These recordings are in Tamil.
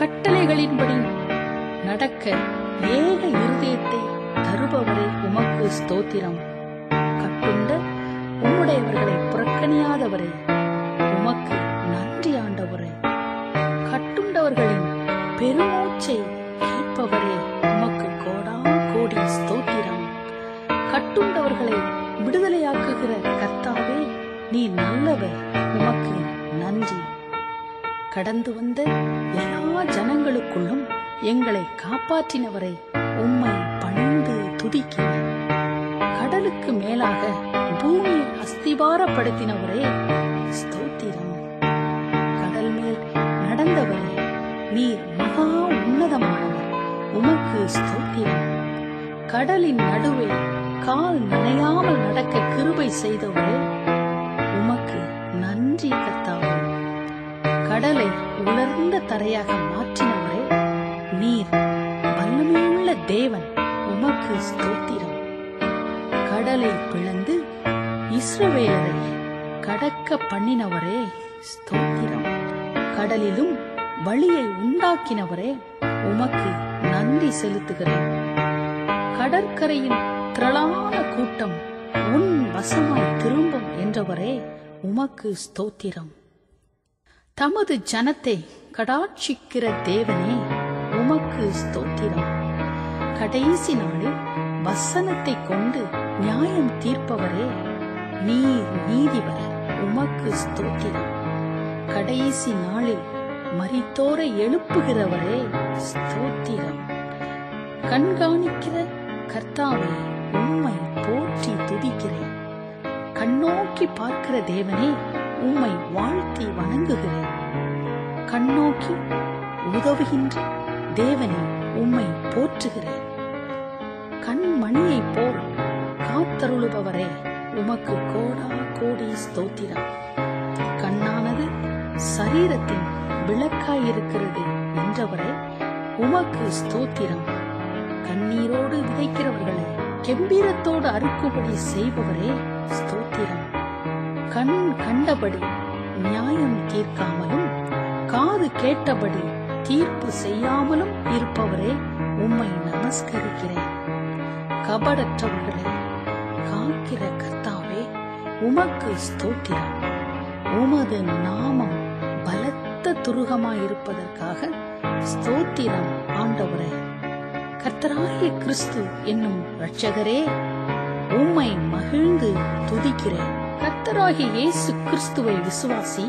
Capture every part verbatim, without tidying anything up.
கட்டளைகளின்படி நடக்க ஏக இருதயத்தை தருபவரே உமக்கு ஸ்தோத்திரம். கட்டுண்ட உம்முடையவர்களை புறக்கணியாதவரே உமக்கு நன்றி ஆண்டவரே. கட்டுண்டவர்களின் பெருமூச்சை கேட்பவரே உமக்கு கோடா கோடி ஸ்தோத்திரம். கட்டுண்டவர்களை விடுதலையாக்குகிற கர்த்தாவே நீ நல்லவர், உமக்கு நன்றி. கடந்து வந்த எல்லா ஜனங்களுக்குள்ளும் எங்களை காப்பாற்றினவரை உம்மை பணிந்து துதிக்கிறேன். கடலுக்கு மேலாக பூமியை அஸ்திபாரப்படுத்தினவரே ஸ்தோத்திரம். கடல் மேல் நடந்தவரே நீர் மகா உன்னதமானவர், உமக்கு ஸ்தோத்திரம். கடலின் நடுவே கால் நனையாமல் நடக்க கிருபை செய்தவரே உமக்கு நன்றி கர்த்தாவே. கடலை உலர்ந்த தரையாக மாற்றினவரே நீர் வல்லமையுள்ள தேவன், உமக்கு ஸ்தோத்திரம். கடலை பிளந்து இஸ்ரவேலரை கடக்க பண்ணினவரே ஸ்தோத்திரம். கடலிலும் வழியை உண்டாக்கினவரே உமக்கு நன்றி செலுத்துகிறேன். கடற்கரையின் திரளான கூட்டம் உன் வசமாய் திரும்பும் என்றவரே உமக்கு ஸ்தோத்திரம். தமது ஜனத்தை கடாட்சிக்கிற தேவனே உமக்கு ஸ்தோத்திரம். கடைசி நாளில் வசனத்தை கொண்டு நியாயம் தீர்ப்பவரே நீர் நீதிபர், உமக்கு ஸ்தோத்திரம். கடைசி நாளில் மரித்தோரை எழுப்புகிறவரே ஸ்தோத்திரம். கண்காணிக்கிற கர்த்தாவே உம்மை போற்றி துதிக்கிறேன். கண்ணோக்கி பார்க்கிற தேவனே உம்மை வாழ்த்தி வணங்குகிறேன். கண்ணோக்கி உதவுகின்ற தேவனே உம்மை போற்றுகிறேன். கண்மணியை போல் காத்தருளுபவரே உமக்கு கோடா கோடி ஸ்தோத்திரம். கண்ணானது சரீரத்தின் விளக்காயிருக்கிறது என்றவரே உமக்கு ஸ்தோத்திரம். கண்ணீரோடு விதைக்கிறவர்களை கெம்பீரத்தோடு அறுக்கும்படி செய்பவரே ஸ்தோத்திரம். கண் கண்டபடி நியாயம் தீர்க்காமலும் காது கேட்டபடி தீர்ப்பு செய்யாமலும் இருப்பவரே உம்மை நமஸ்கரிக்கிறேன். கபடற்றவர்களை காக்கிற கர்த்தாவே உமக்கு ஸ்தோத்திரம். உமது நாமம் பலத்த துருகமாயிருப்பதற்காக ஸ்தோத்திரம் ஆண்டவரே. கர்த்தராகிய கிறிஸ்து என்னும் இரட்சகரே உம்மை மகிழ்ந்து துதிக்கிறேன். கர்த்தராகிய இயேசு கிறிஸ்துவை விசுவாசி,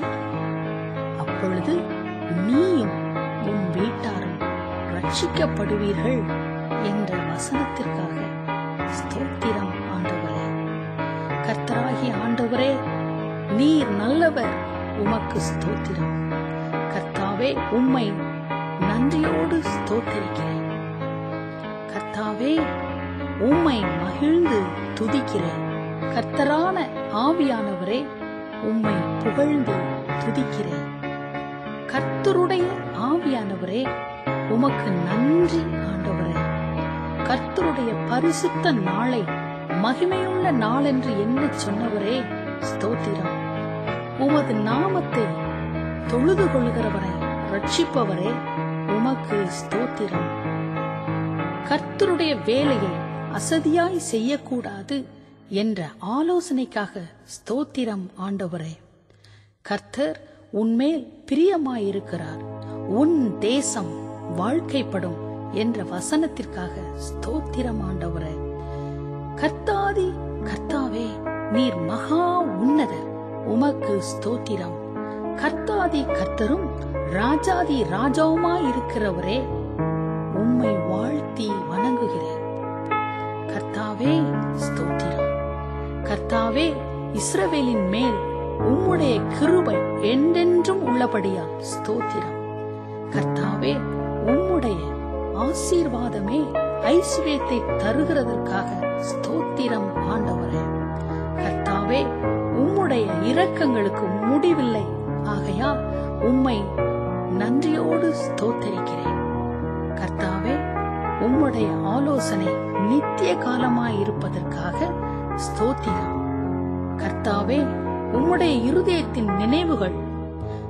அப்பொழுது நீயும் உன் வீட்டாரும் ரட்சிக்கப்படுவீர்கள் என்ற வசனத்திற்காக ஸ்தோத்திரம் ஆண்டவரே. கர்த்தராகிய ஆண்டவரே நீர் நல்லவர், உமக்கு ஸ்தோத்திரம். கர்த்தாவே உம்மை நன்றியோடு ஸ்தோத்திரிக்கிறேன். கர்த்தாவே உம்மை மகிழ்ந்து துதிக்கிறேன். கர்த்தரான ஆவியானவரே உம்மை புகழ்ந்து துதிக்கிறேன். கர்த்தருடைய ஆவியானவரே உமக்கு நன்றி ஆண்டவரே. கர்த்தருடைய பரிசுத்த நாளை மகிமையுள்ள நாள் என்று என்ன சொன்னவரே ஸ்தோத்திரம். உமது நாமத்தை தொழுது கொள்கிறவரை ரட்சிப்பவரே உமக்கு ஸ்தோத்திரம். கர்த்தருடைய வேலையை அசதியாய் செய்யக்கூடாது என்ற ஆலோசனைக்காக ஸ்தோத்திரம் ஆண்டவரே. கர்த்தர் உன்மேல் பிரியமாயிருக்கிறார், உன் தேசம் வாழ்க்கைப்படும் என்ற வசனத்திற்காக ஸ்தோத்திரம் ஆண்டவரே. கர்த்தாதி கர்த்தாவே நீர் மகா உன்னதர், உமக்கு ஸ்தோத்திரம். கர்த்தாதி கர்த்தரும் ராஜாதி ராஜாவுமாயிருக்கிறவரே உம்மை வாழ்த்தி வணங்குகிறேன். கர்த்தாவே ஸ்தோத்திரம். கர்த்தாவே இஸ்ரவேலின் மேல் உம்முடைய கிருபை என்றென்றும் உள்ளபடியால் ஸ்தோத்திரம். கர்த்தாவே உம்முடைய ஆசீர்வாதமே ஐஸ்வர்யத்தை தருகிறதற்காக ஸ்தோத்திரம் ஆண்டவரே. கர்த்தாவே உம்முடைய இரக்கங்களுக்கு முடிவில்லை, ஆகையால் உம்மை நன்றியோடு ஸ்தோத்தரிக்கிறேன். கர்த்தாவே உம்முடைய ஆலோசனை நித்திய காலமாயிருப்பதற்காக ஸ்தோத்திரம். கர்த்தாவே உம்முடைய இருதயத்தின் நினைவுகள்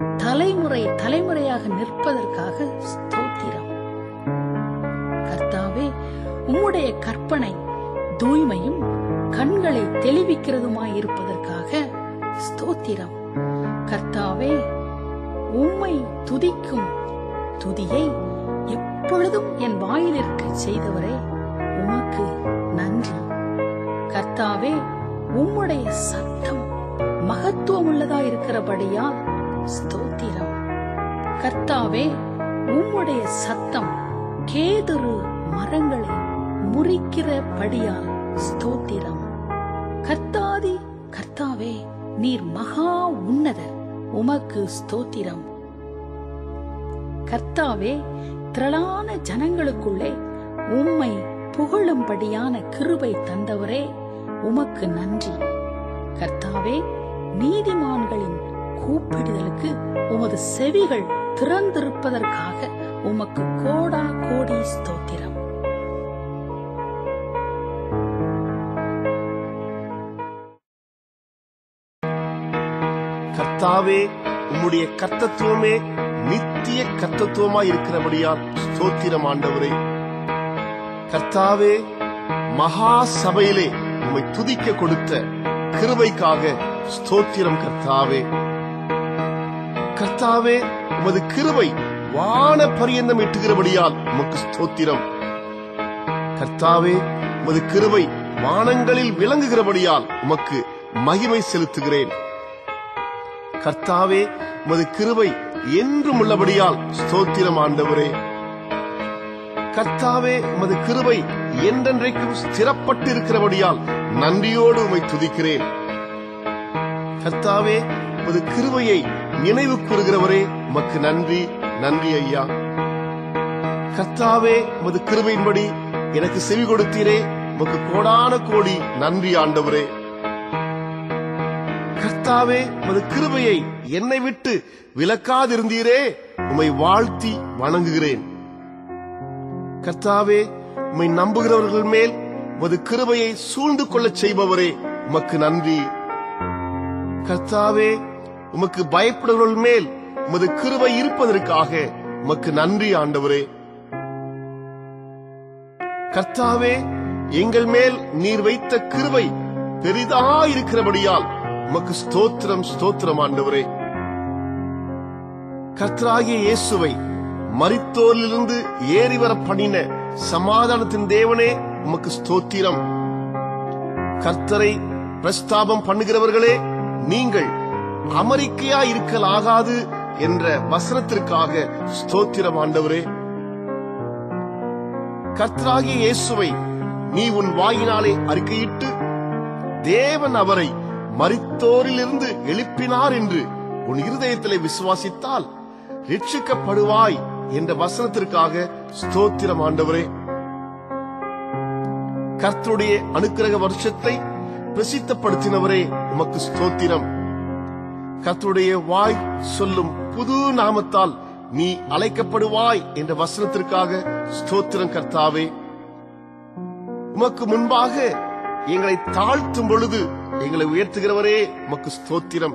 தலைமுறை தலைமுறையாக நிற்பதற்காக ஸ்தோத்திரம். கர்த்தாவே, உம்முடைய கற்பனை தூய்மையும் கண்களை தெளிவிக்கிறதுமாயிருப்பதற்காக ஸ்தோத்திரம். கர்த்தாவே, உம்மை துதிக்கும் துதியை எப்பொழுதும் என் வாயில் இருக்க செய்தவரே, உமக்கு நன்றி. கர்த்தாவே, உம்முடைய சத்தம் மகத்துவம் உள்ளதாயிருக்கிறபடியால் ஸ்தோத்திரம். கர்த்தாவே, உம்முடைய சத்தம் கேதுரு மரங்களை முறிக்கிறபடியால் ஸ்தோத்திரம். கர்த்தாதி கர்த்தாவே, நீர் மகா உன்னதர், உமக்கு ஸ்தோத்திரம். கர்த்தாவே, திரளான ஜனங்களுக்குள்ளே உம்மை புகழும்படியான கிருபை தந்தவரே, உமக்கு நன்றி. கர்த்தாவே, நீதிமான்களின் கூப்பிடுதலுக்கு உமது செவிகள் திறந்திருப்பதற்காக உமக்கு கோடா கோடி ஸ்தோத்திரம். கர்த்தாவே, உம்முடைய கர்த்தத்துவமே நித்திய கர்த்தத்துவமாய் இருக்கிறபடியால் ஸ்தோத்திரம் ஆண்டவரே. கர்த்தாவே, மகா சபையிலே உம்மை துதிக்க கொடுத்த கிருபைக்காக ஸ்தோத்திரம். கர்த்தாவே கர்த்தாவே உமது கிருபை வான பரியந்தம் எட்டுகிறபடியால் உமக்கு ஸ்தோத்திரம். கர்த்தாவே, உமது கிருபை வானங்களில் விளங்குகிறபடியால் உமக்கு மகிமை செலுத்துகிறேன். கர்த்தாவே, உமது கிருபை என்றும் உள்ளபடியால் ஸ்தோத்திரம் ஆண்டவரே. கர்த்தாவே, உமது கிருபை என்றென்றைக்கும் ஸ்திரப்பட்டு இருக்கிறபடியால் நன்றியோடு உம்மை துதிக்கிறேன். கர்த்தாவே, உமது கிருபையை நினைவு கூறுகிறவரே, உமக்கு நன்றி நன்றி ஐயா. கர்த்தாவே, உமது கிருபையின்படி எனக்கு செவி கொடுத்தீரே, உமக்கு கோடான கோடி நன்றி ஆண்டவரே. கர்த்தாவே, உமது கிருபையை என்னை விட்டு விலக்காதிருந்தீரே, உம்மை வாழ்த்தி வணங்குகிறேன். கர்த்தாவே, உம்மை நம்புகிறவர்கள் மேல் உமது கிருபையை சூழ்ந்து கொள்ளச் செய்பவரே, உமக்கு நன்றி. கர்த்தாவே, உமக்கு பயப்படுவர்கள் மேல் உமது கிருபை இருப்பதற்காக உமக்கு நன்றி ஆண்டவரே. கர்த்தாவே, எங்கள் மேல் நீர் வைத்த கிருபை பெரிதாயிருக்கிறபடியால் உமக்கு ஸ்தோத்திரம் ஸ்தோத்திரம் ஆண்டவரே. கர்த்தராகிய இயேசுவை மரித்தோரிலிருந்து ஏறிவர பண்ணின சமாதானத்தின் தேவனே, உமக்கு ஸ்தோத்திரம். கர்த்தரை பிரஸ்தாபம் பண்ணுகிறவர்களே, நீங்கள் அமெரிக்கையா இருக்கலாகாது என்ற வசனத்திற்காக ஸ்தோத்திரம் ஆண்டவரே. கர்த்தராகிய இயேசுவை நீ உன் வாயினாலே அறிக்கையிட்டு தேவன் அவரை மரித்தோரிலிருந்து எழுப்பினார் என்று உன் இருதயத்திலே விசுவாசித்தால் ரட்சிக்கப்படுவாய் என்ற வசனத்திற்காக ஸ்தோத்திரம் ஆண்டவரே. கர்த்தருடைய அனுக்கிரக வருஷத்தை பிரசித்தப்படுத்தினவரே, உமக்கு ஸ்தோத்திரம். கர்த்தருடைய வாய் சொல்லும் புது நாமத்தால் நீ அழைக்கப்படுவாய் என்ற வசனத்திற்காக ஸ்தோத்திரம். கர்த்தாவே, உமக்கு முன்பாக எங்களை தாழ்த்தும் பொழுது எங்களை உயர்த்துகிறவரே, உமக்கு ஸ்தோத்திரம்.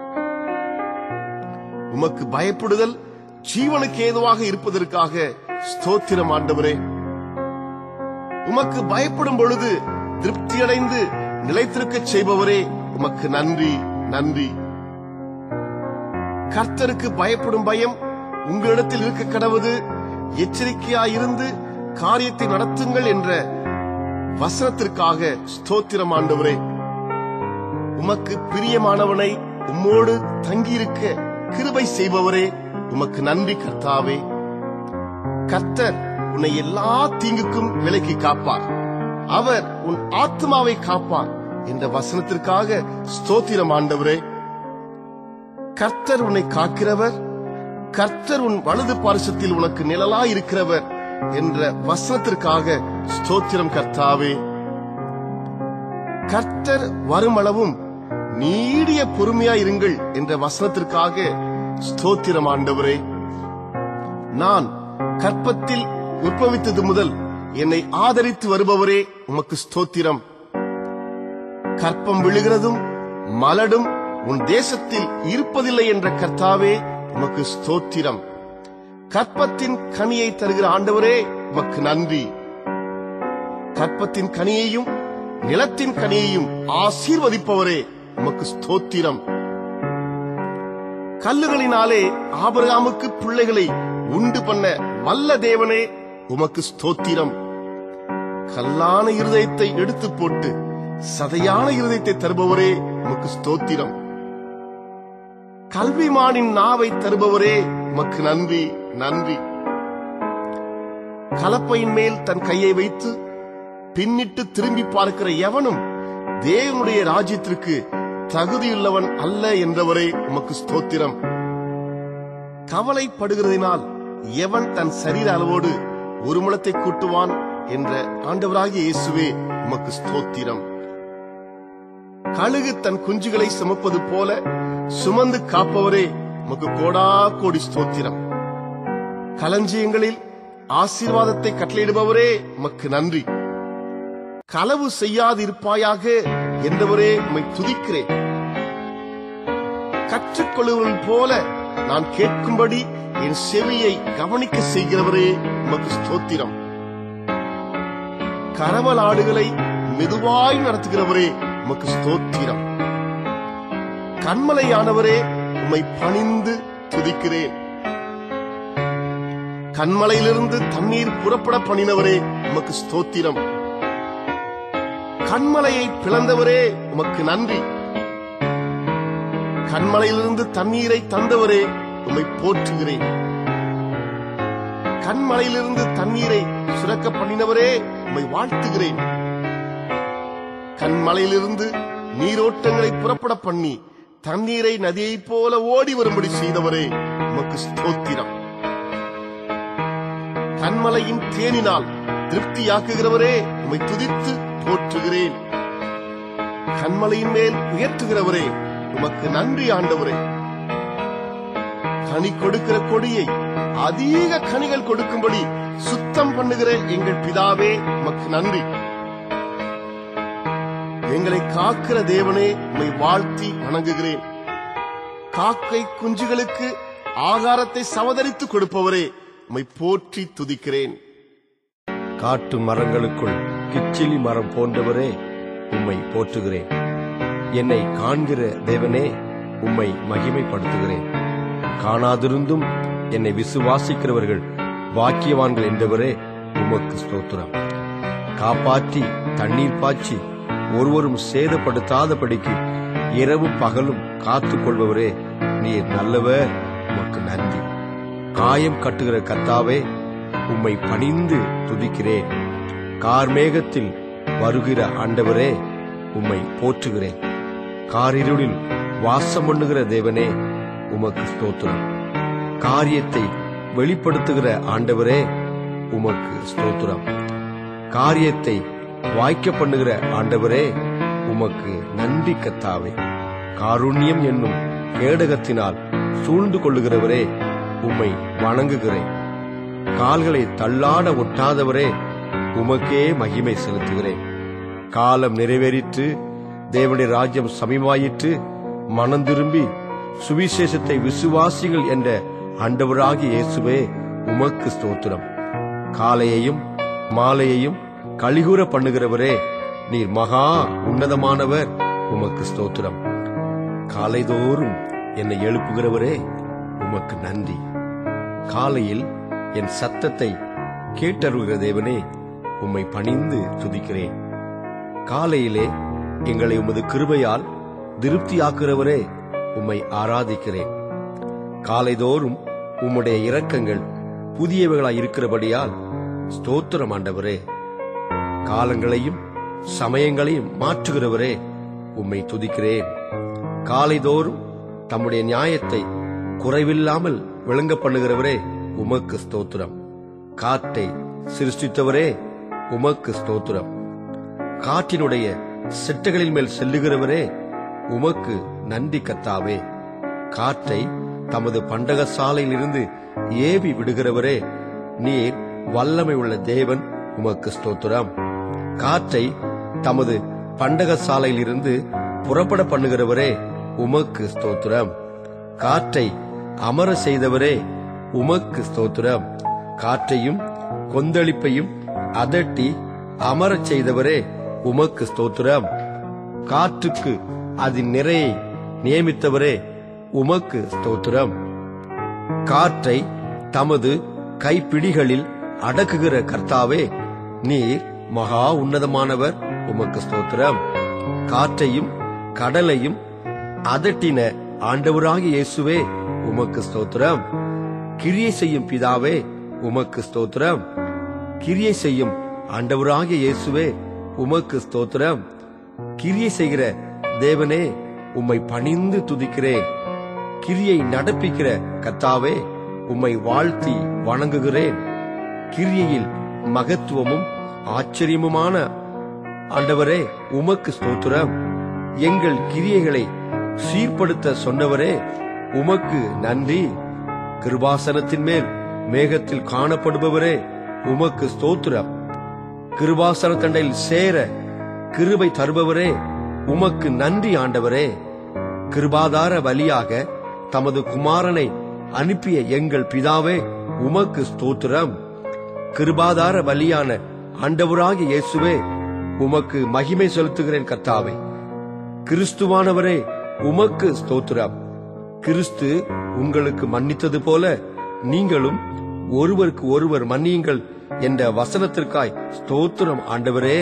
உமக்கு பயப்படுதல் ஜீவனுக்கு ஏதுவாக இருப்பதற்காக ஸ்தோத்திரம் ஆண்டவரே. உமக்கு பயப்படும் பொழுது திருப்தியடைந்து நிலைத்திருக்க செய்பவரே, உமக்கு நன்றி நன்றி. கர்த்தருக்கு பயப்படும் பயம் உங்களிடத்தில் இருக்க கடவுது. எச்சரிக்கையாயிருந்து காரியத்தை நடத்துங்கள் என்ற வசனத்திற்காக ஸ்தோத்திரம் ஆண்டவரே. உமக்கு பிரியமானவனை உம்மோடு தங்கியிருக்க கிருபை செய்பவரே, உமக்கு நன்றி கர்த்தாவே. கர்த்தர் உன்னை எல்லா தீங்குக்கும் விலக்கி காப்பார், அவர் உன் ஆத்மாவை காப்பார் என்ற வசனத்திற்காக ஸ்தோத்திரம் ஆண்டவரே. கர்த்தர் உன்னை காக்கிறவர், கர்த்தர் உன் வலது பார்சத்தில் உனக்கு நிழலாய் இருக்கிறவர் என்ற வசனத்திற்காக ஸ்தோத்திரம் கர்த்தாவே. கர்த்தர் வருமளவும் நீடிய பொறுமையாயிருங்கள் என்ற வசனத்திற்காக ஸ்தோத்திரம் ஆண்டவரே. நான் கற்பத்தில் உற்பவித்தது முதல் என்னை ஆதரித்து வருபவரே, உமக்கு ஸ்தோத்திரம். கற்பம் விழுகிறதும் மலடும் உன் தேசத்தில் இருப்பதில்லை என்ற கர்த்தாவே, உமக்கு ஸ்தோத்திரம். கற்பத்தின் கனியை தருகிற ஆண்டவரே உமக்கு நன்றி. கற்பத்தின் கனியையும் நிலத்தின் கனியையும் ஆசீர்வதிப்பவரே உமக்கு ஸ்தோத்திரம். கல்லுகளினாலே ஆபிரகாமுக்கு பிள்ளைகளை உண்டு பண்ண வல்ல தேவனே உமக்கு ஸ்தோத்திரம். கல்லான இருதயத்தை எடுத்து போட்டு சதையான இருதயத்தை தருபவரே உமக்கு ஸ்தோத்திரம். கல்விமானின் நாவை தருபவரே உமக்கு நன்றி நன்றி. கலப்பையின் மேல் தன் கையை வைத்து பின்னிட்டு திரும்பி பார்க்கிற எவனும் தேவனுடைய ராஜ்யத்திற்கு தகுதியுள்ளவன் அல்ல என்றவரே உமக்கு ஸ்தோத்திரம். கவலைப்படுகிறதினால் எவன் தன் சரீர அளவோடு ஒரு முழத்தை கூட்டுவான் என்ற ஆண்டவராகிய இயேசுவே உமக்கு ஸ்தோத்திரம். கழுகு தன் குஞ்சுகளை சுமப்பது போல சுமந்து காப்பவரே உமக்கு கோடா கோடி ஸ்தோத்திரம். களஞ்சியங்களில் ஆசீர்வாதத்தை கட்டளையிடுபவரே உமக்கு நன்றி. களவு செய்யாதிருப்பாயாக என்றவரே உம்மை துதிக்கிறேன். கற்றுக்கொள்ளுவர்கள் போல நான் கேட்கும்படி என் செவியை கவனிக்க செய்கிறவரே உமக்கு ஸ்தோத்திரம். கரவல் ஆடுகளை மெதுவாய் நடத்துகிறவரே உமக்கு ஸ்தோத்திரம். கண்மலையானவரே உம்மை பணிந்து துதிக்கிறேன். கண்மலையிலிருந்து தண்ணீர் புறப்பட பண்ணினவரே உமக்கு ஸ்தோத்திரம். கண்மலையை பிளந்தவரே உமக்கு நன்றி. கண்மலையிலிருந்து தண்ணீரை தந்தவரே உம்மை போற்றுகிறேன். கண்மலையிலிருந்து தண்ணீரை சுரக்க பண்ணினவரே உம்மை வாழ்த்துகிறேன். கண்மலையிலிருந்து நீரோட்டங்களை புறப்பட பண்ணி தண்ணீரை நதியைப் போல ஓடி வரும்படி செய்தவரே உமக்கு ஸ்தோத்திரம். கண்மலையின் தேனினால் திருப்தியாக்குகிறவரே உம்மை துதித்து போற்றுகிறேன். கண்மலையின் மேல் உயர்த்துகிறவரே உமக்கு நன்றி ஆண்டவரே. கனி கொடுக்கிற கொடியை அதிக கனிகள் கொடுக்கும்படி சுத்தம் பண்ணுகிற எங்கள் பிதாவே உமக்கு நன்றி. எங்களை காக்கிற தேவனே உம்மை வாழ்த்தி வணங்குகிறேன். காக்கை குஞ்சுகளுக்கு ஆகாரத்தை சவதரித்து கொடுப்பவரே உம்மை போற்றி துதிக்கிறேன். காட்டு மரங்களுக்குள் கிச்சிலி மரம் போன்றவரே உம்மை போற்றுகிறேன். என்னை காண்கிற தேவனே உம்மை மகிமைப்படுத்துகிறேன். காணாதிருந்தும் என்னை விசுவாசிக்கிறவர்கள் வாக்கியவான்கள் என்றவரே உமக்கு ஸ்தோத்திரம். காப்பாற்றி தண்ணீர் பாய்ச்சி ஒருவரும் சேதப்படுத்தாதபடிக்கு இரவும் பகலும் காத்துக் கொள்பவரே நீர் நல்லவர், உமக்கு நன்றி. காயம் கட்டுகிற கர்த்தாவே உம்மை பணிந்து துதிக்கிறேன். கார்மேகத்தில் வருகிற ஆண்டவரே உம்மை போற்றுகிறேன். காரிருளில் வாசம் பண்ணுகிற தேவனே உமக்கு ஸ்தோத்திரம். காரியத்தை வெளிப்படுத்துகிற ஆண்டவரே உமக்கு ஸ்தோத்திரம். காரியத்தை வாய்க்க பண்ணுகிற ஆண்டவரே உமக்கு நன்றி கர்த்தாவே. காருண்யம் என்னும் கேடகத்தினால் சூழ்ந்து கொள்ளுகிறவரே உம்மை வணங்குகிறேன். கால்களை தள்ளாட ஒட்டாதவரே உமக்கே மகிமை செலுத்துகிறேன். காலம் நிறைவேறிற்று, தேவனுடைய ராஜ்யம் சமீபமாயிற்று. மனம் திரும்பி சுவிசேஷத்தை விசுவாசிகள் என்ற ஆண்டவராகிய இயேசுவே உமக்கு ஸ்தோத்திரம். காலையையும் மாலையையும் கலிகூற பண்ணுகிறவரே நீர் மகா உன்னதமானவர், உமக்கு ஸ்தோத்திரம். காலைதோறும் என்னை எழுப்புகிறவரே உமக்கு நன்றி. காலையில் என் சத்தத்தை கேட்டருகிற தேவனே உம்மை பணிந்து துதிக்கிறேன். காலையிலே எங்களை உமது கிருபையால் திருப்தியாக்குகிறவரே உம்மை ஆராதிக்கிறேன். காலைதோறும் உம்முடைய இரக்கங்கள் புதியவைகளாய் இருக்கிறபடியால் ஸ்தோத்திரம் ஆண்டவரே. காலங்களையும் சமயங்களையும் மாற்றுகிறவரே உம்மை துதிக்கிறேன். காலைதோறும் தம்முடைய நியாயத்தை குறைவில்லாமல் விளங்க பண்ணுகிறவரே உமக்கு ஸ்தோத்திரம். காற்றை சிருஷ்டித்தவரே உமக்கு ஸ்தோத்திரம். காற்றினுடைய சிட்டைகளின் மேல் செல்லுகிறவரே உமக்கு நன்றி கர்த்தாவே. காற்றை தமது பண்டகசாலையில் இருந்து ஏவி விடுகிறவரே நீர் வல்லமை உள்ள தேவன், உமக்கு ஸ்தோத்திரம். காற்றை தமது பண்டகசாலையில் இருந்து புறப்பட பண்ணுகிறவரே உமக்கு ஸ்தோத்திரம். காற்றை அமர செய்தவரே உமக்கு ஸ்தோத்திரம். காற்றையும் கொந்தளிப்பையும் அதட்டி அமரச் செய்தவரே உமக்கு ஸ்தோத்திரம். காற்றுக்கு அதன் நிறையை நியமித்தவரே உமக்கு ஸ்தோத்திரம். காற்றை தமது கைப்பிடிகளில் அடக்குகிற கர்த்தாவே, நீர் மகா உன்னதமானவர், உமக்கு ஸ்தோத்திரம். காற்றையும் கடலையும் அதட்டின ஆண்டவராகிய இயேசுவே உமக்கு ஸ்தோத்திரம். கிரியை செய்யும் பிதாவே உமக்கு ஸ்தோத்திரம். கிரியை செய்யும் ஆண்டவராகிய இயேசுவே உமக்கு ஸ்தோத்திரம். கிரியை செய்கிற தேவனே உம்மை பணிந்து துதிக்கிறேன். கிரியை நடப்பிக்கிற கர்த்தாவே உம்மை வாழ்த்தி வணங்குகிறேன். கிரியையில் மகத்துவமும் ஆச்சரியமுமான ஆண்டவரே உமக்கு ஸ்தோத்திரம். எங்கள் கிரியைகளை சீர்படுத்த சொன்னவரே உமக்கு நன்றி. கிருபாசனத்தின் மேல் மேகத்தில் காணப்படுபவரே உமக்கு ஸ்தோத்திரம். கிருபாசன தண்டையில் சேர கிருபை தருபவரே உமக்கு நன்றி ஆண்டவரே. கிருபாதார வழியாக தமது குமாரனை அனுப்பிய எங்கள் பிதாவே உமக்கு ஸ்தோத்திரம். கிருபாதார வழியான ஆண்டவராகிய இயேசுவே உமக்கு மகிமை செலுத்துகிறேன் கர்த்தாவே. கிறிஸ்துவானவரே உமக்கு ஸ்தோத்திரம். கிறிஸ்து உங்களுக்கு மன்னித்தது போல நீங்களும் ஒருவருக்கு ஒருவர் மன்னியுங்கள் என்ற வசனத்திற்காய் ஸ்தோத்திரம் ஆண்டவரே.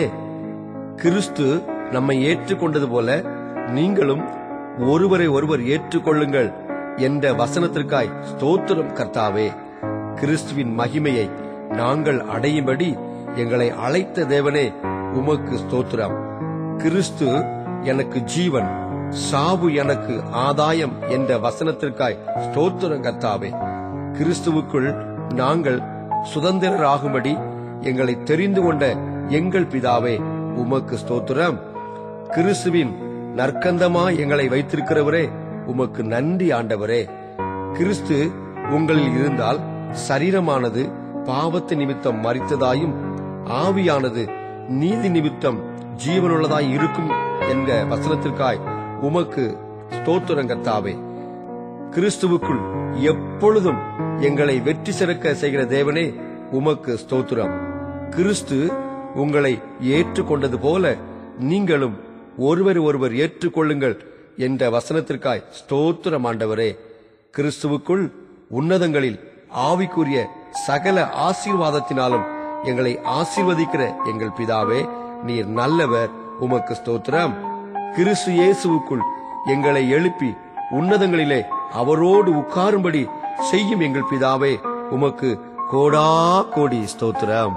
கிறிஸ்து நம்மை ஏற்றுக்கொண்டது போல நீங்களும் ஒருவரை ஒருவர் ஏற்றுக்கொள்ளுங்கள் என்ற வசனத்திற்காய் ஸ்தோத்திரம் கர்த்தாவே. கிறிஸ்துவின் மகிமையை நாங்கள் அடையும்படி எங்களை அழைத்த தேவனே உமக்கு ஸ்தோத்திரம். கிறிஸ்து எனக்கு ஜீவன், சாவு எனக்கு ஆதாயம் என்ற வசனத்திற்காய் ஸ்தோத்திரம் கர்த்தாவே. கிறிஸ்துவுக்குள் நாங்கள் சுதந்திரராகும்படி எங்களை தெரிந்து கொண்ட எங்கள் பிதாவே உமக்கு ஸ்தோத்திரம். கிறிஸ்துவின் நற்கந்தமாய் எங்களை வைத்திருக்கிறவரே உமக்கு நன்றி ஆண்டவரே. கிறிஸ்து உங்களில் இருந்தால் சரீரமானது பாவத்து நிமித்தம் மரித்ததாயும் ஆவியானது நீதி நிமித்தம் ஜீவனுள்ளதாய் இருக்கும் என்ற வசனத்திற்காய் உமக்கு ஸ்தோத்திரம் கர்த்தாவே. கிறிஸ்துவுக்குள் எப்பொழுதும் எங்களை வெற்றி சிறக்க செய்கிற தேவனே உமக்கு ஸ்தோத்திரம். கிறிஸ்து உங்களை ஏற்றுக்கொண்டது போல நீங்களும் ஒருவர் ஒருவர் ஏற்றுக்கொள்ளுங்கள் என்ற வசனத்திற்காய் ஸ்தோத்திரம் ஆண்டவரே. கிறிஸ்துவுக்குள் உன்னதங்களில் ஆவிக்குரிய சகல ஆசீர்வாதத்தினாலும் எங்களை ஆசீர்வதிக்கிற எங்கள் பிதாவே, நீர் நல்லவர், உமக்கு ஸ்தோத்திரம். கிறிஸ்து இயேசுவுக்குள் எங்களை எழுப்பி உன்னதங்களிலே அவரோடு உட்காரும்படி செய்யும் எங்கள் பிதாவே, உமக்கு கோடா கோடி ஸ்தோத்திரம்.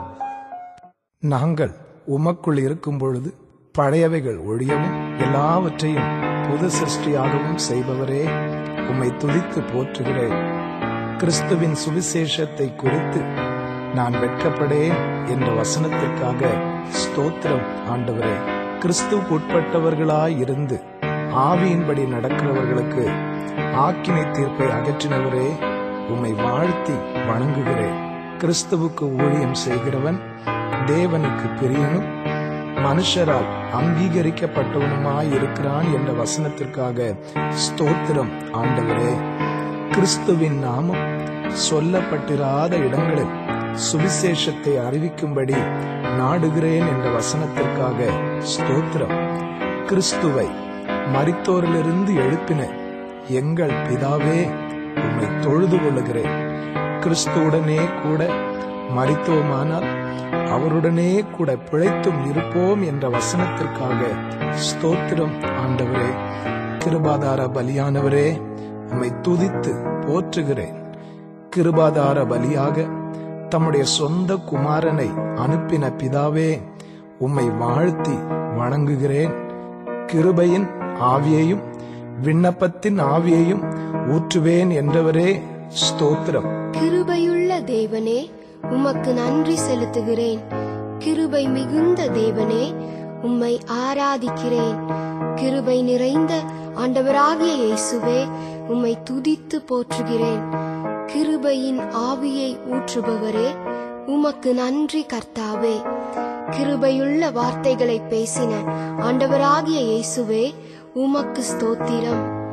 நாங்கள் உமக்குள் இருக்கும் பொழுது பழையவைகள் ஒழியவும் எல்லாவற்றையும் புது சிருஷ்டியாகவும் செய்பவரே, உம்மை துதித்து போற்றுகிறேன். கிறிஸ்துவின் சுவிசேஷத்தை குறித்து நான் வெட்கப்படேன் என்ற வசனத்திற்காக ஸ்தோத்திரம் ஆண்டவரே. கிறிஸ்துவுக்கு உட்பட்டவர்களாய் இருந்து ஆவியின்படி நடக்கிறவர்களுக்கு ஆக்கினை தீர்ப்பை அகற்றினவரே, உம்மை வாழ்த்தி வணங்குகிறேன். கிறிஸ்துவுக்கு ஊழியம் செய்கிறவன் தேவனுக்கு பிரியனும் மனுஷரால் அங்கீகரிக்கப்பட்டவனுமாய் இருக்கிறான் என்ற வசனத்திற்காக ஸ்தோத்திரம் ஆண்டவரே. கிறிஸ்துவின் நாமம் சொல்லப்பட்டிராத இடங்களில் சுவிசேஷத்தை அறிவிக்கும்படி நாடுகிறேன் என்ற வசனத்திற்காக ஸ்தோத்திரம். கிறிஸ்துவை மரித்தோரிலிருந்து எழுப்பின எங்கள் பிதாவே, உம்மை தொழுது கொள்ளுகிறேன். கிறிஸ்துவுடனே கூட மரித்தோமானால் அவருடனே கூட பிழைத்தும் இருப்போம் என்ற வசனத்திற்காக ஸ்தோத்திரம் ஆண்டவரே. கிருபாதார பலியானவரே, உம்மை துதித்து போற்றுகிறேன். கிருபாதார பலியாக தம்முடைய சொந்த குமாரனை அனுப்பின பிதாவே, உம்மை வாழ்த்தி வணங்குகிறேன். கிருபையின் ஆவியையும் விண்ணப்பத்தின் ஆவியையும் ஊற்றுவேன் என்றவரே ஸ்தோத்திரம். கிருபையுள்ள தேவனே, உமக்கு நன்றி செலுத்துகிறேன். கிருபை மிகுந்த தேவனே, உம்மை ஆராதிக்கிறேன். கிருபை நிறைந்த ஆண்டவராகிய இயேசுவே, உம்மை துதித்து போற்றுகிறேன். கிருபையின் ஆவியை ஊற்றுபவரே, உமக்கு நன்றி கர்த்தாவே. கிருபையுள்ள வார்த்தைகளை பேசின ஆண்டவராகிய இயேசுவே, உமக்கு ஸ்தோத்திரம்.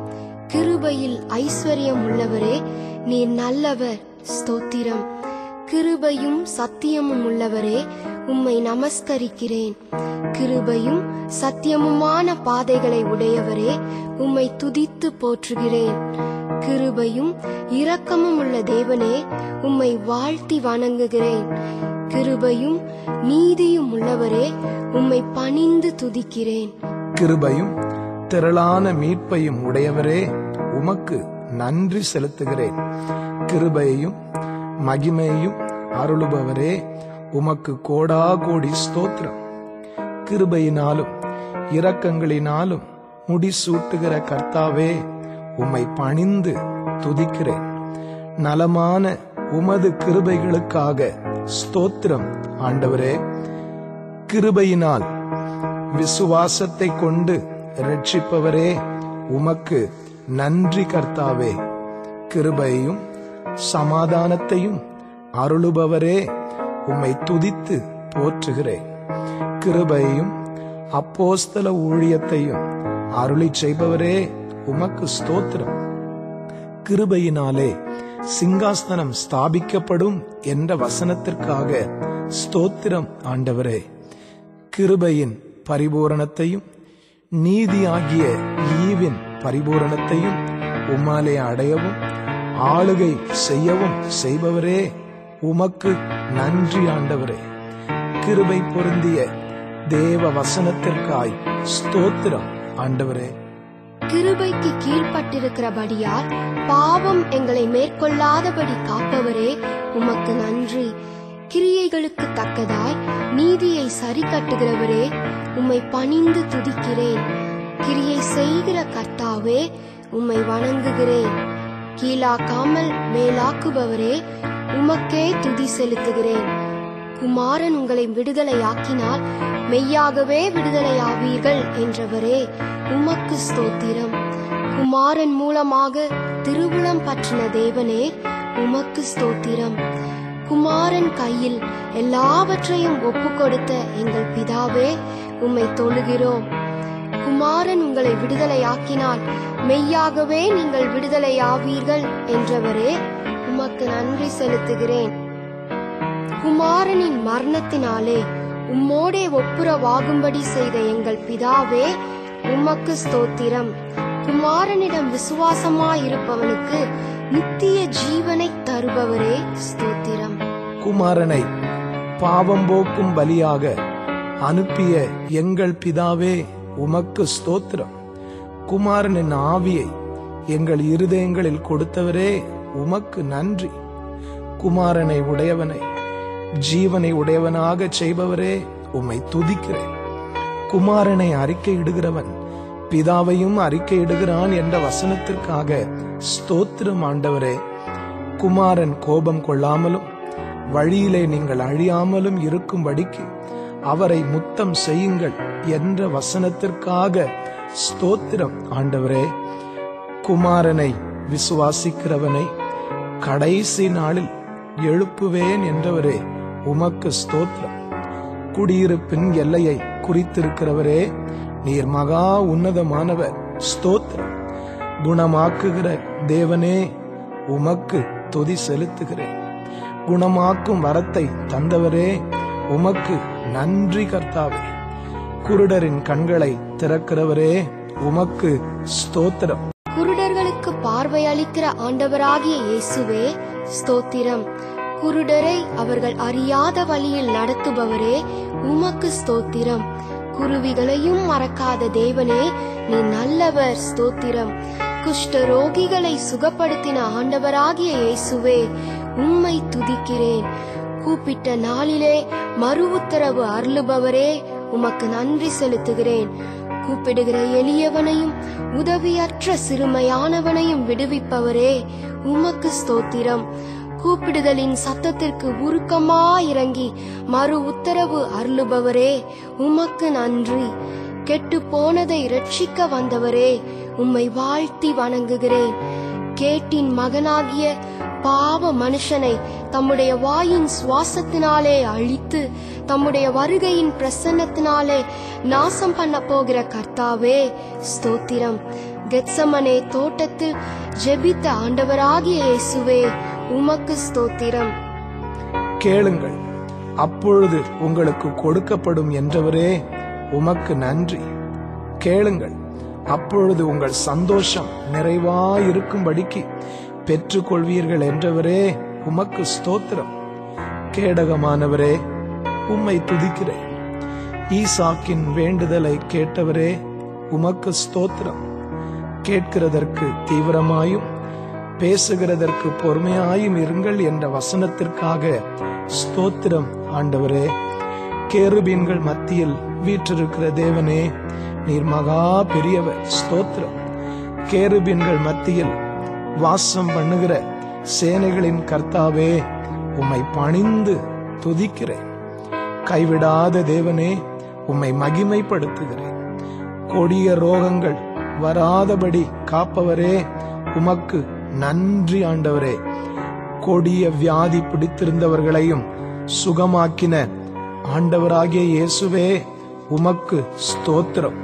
கிருபையில் ஐஸ்வர்யம் உள்ளவரே, நீர் நல்லவர், ஸ்தோத்திரம். கிருபையும் சத்தியமும் உள்ளவரே, உம்மை நமஸ்கரிக்கிறேன். கிருபையும் சத்தியமுமான பாதைகளை உடையவரே, உம்மை துதித்து போற்றுகிறேன். கிருபையும் இரக்கமும் உள்ள தேவனே, உம்மை வாழ்த்தி வணங்குகிறேன். கிருபையும் நீதியும் உள்ளவரே, உம்மை பணிந்து துதிக்கிறேன். கிருபையும் திரளான மீட்பையும் உடையவரே, உமக்கு நன்றி செலுத்துகிறேன். கிருபையையும் மகிமையையும் அருளுபவரே, உமக்கு கோடா கோடி ஸ்தோத்திரம். கிருபையினாலும் இரக்கங்களினாலும் முடிசூட்டுகிற கர்த்தாவே, உம்மை பணிந்து துதிக்கிறேன். நலமான உமது கிருபைகளுக்காக ஸ்தோத்திரம் ஆண்டவரே. கிருபையினால் விசுவாசத்தை கொண்டு இரட்சிப்பவரே, உமக்கு நன்றி கர்த்தாவே. கிருபையும் சமாதானத்தையும் அருளுபவரே, உம்மை துதித்து போற்றுகிறேன். கிருபையும் அப்போஸ்தல ஊழியத்தையும் அருளி செய்பவரே, உமக்கு ஸ்தோத்திரம். கிருபையினாலே சிங்காசனம் ஸ்தாபிக்கப்படும் என்ற வசனத்திற்காக ஸ்தோத்திரம் ஆண்டவரே. கிருபையின் பரிபூரணத்தையும் நீதியாகிய ஈவின் பரிபூரணத்தையும் உம்மாலே அடையவும் ஆளுகை செய்யவும் செய்பவரே, உமக்கு நன்றி ஆண்டவரே. கிருபை பொருந்திய தேவ வசனத்திற்காய் ஸ்தோத்திரம் ஆண்டவரே. கிருபைக்கு கீழ்பட்டிருக்கிறபடியால் பாவம் எங்களை மேற்கொள்ளாதபடி காப்பவரே, உமக்கு நன்றி. கிரியைகளுக்கு தக்கதாய் நீதியை சரி கட்டுகிறவரே, உம்மை பணிந்து துதிக்கிறேன். கிரியை செய்கிற கர்த்தாவே, உம்மை வணங்குகிறேன். கீழாக்காமல் மேலாக்குபவரே, உமக்கே துதி செலுத்துகிறேன். குமாரன் உங்களை விடுதலையாக்கினால் மெய்யாகவே விடுதலையாவீர்கள் என்றவரே, உமக்கு ஸ்தோத்திரம். குமாரன் மூலமாக திருவுளம் பற்றின தேவனே, உமக்கு ஸ்தோத்திரம். குமாரன் கையில் எல்லாவற்றையும் ஒப்பு கொடுத்த எங்கள் பிதாவே, உம்மை தொழுகிறோம். குமாரன் உங்களை விடுதலையாக்கினால் மெய்யாகவே நீங்கள் விடுதலையாவீர்கள் என்றவரே, உமக்கு நன்றி செலுத்துகிறேன். குமாரனின் மரணத்தினாலே உம்மோடே ஒப்புரவாகும்படி செய்த எங்கள் பிதாவே, உமக்கு ஸ்தோத்திரம். குமாரனிடம் விசுவாசமாயிருப்பவனுக்கு நித்திய ஜீவனை தருபவரே, ஸ்தோத்திரம். குமாரனை பாவம் போக்கும் பலியாக அனுப்பிய எங்கள் பிதாவே, உமக்கு ஸ்தோத்திரம். குமாரனின் ஆவியை எங்கள் இருதயங்களில் கொடுத்தவரே, உமக்கு நன்றி. குமாரனை உடையவனை ஜீவனை உடையவனாக செய்பவரே, உம்மை துதிக்கிறேன். குமாரனை அறிக்கையிடுகிறவன் பிதாவையும் அறிக்கையிடுகிறான் என்ற வசனத்திற்காக ஸ்தோத்திரம் ஆண்டவரே. குமாரன் கோபம் கொள்ளாமலும் வழியிலே நீங்கள் அழியாமலும் இருக்கும்படிக்கு அவரை முத்தம் செய்யுங்கள் என்ற வசனத்திற்காக ஸ்தோத்திரம் ஆண்டவரே. குமாரனை விசுவாசிக்கிறவனை கடைசி நாளில் எழுப்புவேன் என்றவரே, உமக்கு ஸ்தோத்திரம். குடியிருப்பின் எல்லையை குறித்திருக்கிறவரே, நீர் மகா உன்னதமானவர், ஸ்தோத்திரம். குணமாக்குகிற தேவனே, உமக்கு துதி செலுத்துகிறேன். குணமாக்கும் வரத்தை தந்தவரே, உமக்கு நன்றி கர்த்தாவே. குருடரின் கண்களை திறக்கிறவரே, உமக்கு ஸ்தோத்திரம். குருடர்களுக்கு பார்வை அளிக்கிற ஆண்டவராகிய இயேசுவே, ஸ்தோத்திரம். குருடரை அவர்கள் அறியாத வழியில் நடத்துபவரே, உமக்கு ஸ்தோத்திரம். குருவிகளையும் மறக்காத தேவனே, நீ நல்லவர், ஸ்தோத்திரம். குஷ்ட ரோகிகளை சுகப்படுத்தின ஆண்டவராகிய இயேசுவே, உம்மை துதிக்கிறேன். கூப்பிட்ட நாளிலே மறு உத்தரவு அருளுபவரே, உமக்கு நன்றி செலுத்துகிறேன். கூப்பிடுகிற எளியவனையும் உதவியற்ற சிறுமையானவனையும் விடுவிப்பவரே, உமக்கு ஸ்தோத்திரம். கூப்பிடுதலின் சத்தத்திற்கு உருக்கமாயிறங்கி மறு உத்தரவு அருளுபவரே, உமக்கு நன்றி. கெட்டு போனதை இரட்சிக்க வந்தவரே, உம்மை வாழ்த்தி வணங்குகிறேன். கேட்டின் மகனாகிய பாவ மனுஷனை தம்முடைய வாயின் சுவாசத்தினாலே அழித்து தம்முடைய வருகையின் பிரசன்னத்தினாலே நாசம் பண்ண போகிற கர்த்தாவே, ஸ்தோத்திரம். கெத்சமனே தோட்டத்தில் ஜெபித்த ஆண்டவராகிய இயேசுவே உமக்கு ஸ்தோத்திரம். கேளுங்கள், அப்பொழுது உங்களுக்கு கொடுக்கப்படும் என்றவரே உமக்கு நன்றி. கேளுங்கள், அப்பொழுது உங்கள் சந்தோஷம் நிறைவாயிருக்கும்படிக்கு பெற்றுக்கொள்வீர்கள் என்றவரே உமக்கு ஸ்தோத்திரம். கேடகமானவரே உம்மை துதிக்கிறேன். ஈசாக்கின் வேண்டுதலை கேட்டவரே உமக்கு ஸ்தோத்திரம். கேட்கிறதற்கு தீவிரமாயும் பேசுகிறதற்கு பொறுமையாயும் இருங்கள் என்ற வசனத்திற்காக ஸ்தோத்திரம் ஆண்டவரே. கேருபீன்கள் மத்தியில் வீற்றிருக்கிற தேவனே, நீர் மகா பெரியவர், ஸ்தோத்திரம். கேருபீன்கள் மத்தியில் வாசம் பண்ணுகிற சேனைகளின் கர்த்தாவே உம்மை பணிந்து துதிக்கிறேன். கைவிடாத தேவனே உம்மை மகிமைப்படுத்துகிறேன். கொடிய ரோகங்கள் வராதபடி காப்பவரே உமக்கு நன்றி ஆண்டவரே. கொடிய வியாதி பிடித்திருந்தவர்களையும் சுகமாக்கின ஆண்டவராகிய இயேசுவே உமக்கு ஸ்தோத்திரம்.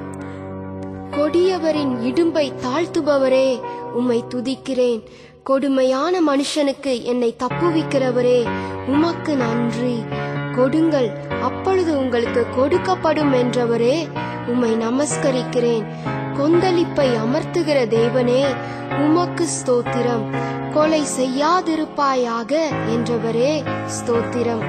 கொடியவரின் இடும்பை தாழ்த்துபவரே உம்மை துதிக்கிறேன். கொடுமையான மனுஷனுக்கு என்னை தப்புவிக்கிறவரே உமக்கு நன்றி. கொடுங்கள், அப்பொழுது உங்களுக்கு கொடுக்கப்படும் என்றவரே உம்மை நமஸ்கரிக்கிறேன். கொந்தளிப்பை அமர்த்துகிற தேவனே உமக்கு ஸ்தோத்திரம். கொலை செய்யாதிருப்பாயாக என்றவரே ஸ்தோத்திரம்.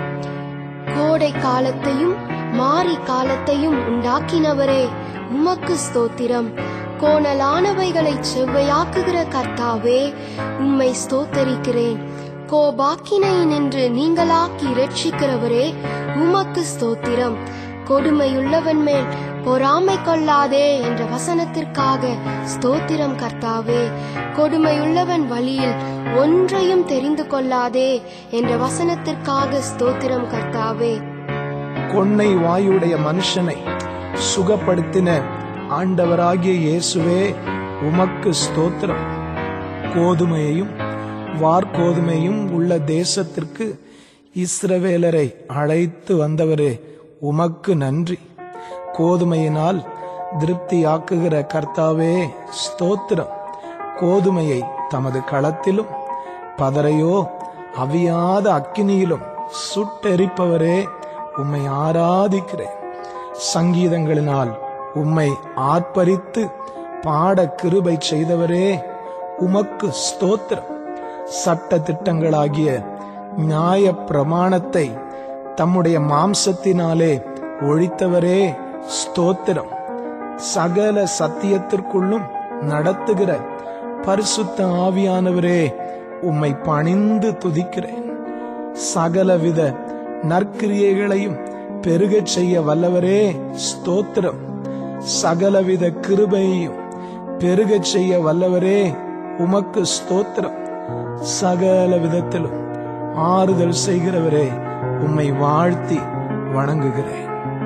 கோடை காலத்தையும் மாரி காலத்தையும் உண்டாக்கினவரே உமக்கு ஸ்தோத்திரம். கோணலானவைகளை செவ்வையாக்குகிற கர்த்தாவே உம்மை ஸ்தோத்தரிக்கிறேன். கோபாக்கினை நின்று நீங்களாக்கி இரட்சிக்கிறவரே உமக்கு ஸ்தோத்திரம். கொடுமையுள்ளவன் மேல் பொறாமை கொள்ளாதே என்ற வசனத்திற்காக ஸ்தோத்திரம் கர்த்தாவே. கொடுமையுள்ளவன் வழியில் ஒன்றையும் தெரிந்து கொள்ளாதே என்ற வசனத்திற்காக ஸ்தோத்திரம் கர்த்தாவே. கொன்னை வாயுடைய மனுஷனை சுகப்படுத்தின ஆண்டவராகிய இயேசுவே உமக்கு ஸ்தோத்திரம். கோதுமையையும் வார்கோதுமையும் உள்ள தேசத்திற்கு இஸ்ரவேலரை அழைத்து வந்தவரே உமக்கு நன்றி. கோதுமையினால் திருப்தியாக்குகிற கர்த்தாவே ஸ்தோத்திரம். கோதுமையை தமது களத்திலும் பதரையோ அவியாத அக்கினியிலும் சுட்டெரிப்பவரே உம்மை ஆராதிக்கிறேன். சங்கீதங்களினால் உம்மை ஆர்ப்பரித்து பாட கிருபை செய்தவரே உமக்கு ஸ்தோத்திரம். சட்ட திட்டங்களாகிய நியாய பிரமாணத்தை தம்முடைய மாம்சத்தினாலே ஒழித்தவரே ஸ்தோத்திரம். சகல சத்தியத்திற்குள்ளும் நடத்துகிற பரிசுத்த ஆவியானவரே உம்மை பணிந்து துதிக்கிறேன். சகலவித நற்கிரியைகளையும் பெருகச் செய்ய வல்லவரே ஸ்தோத்திரம். சகலவித கிருபையையும் பெருகச் செய்ய வல்லவரே உமக்கு ஸ்தோத்திரம். சகல விதத்திலும் ஆறுதல் செய்கிறவரே உம்மை வாழ்த்தி வணங்குகிறேன்.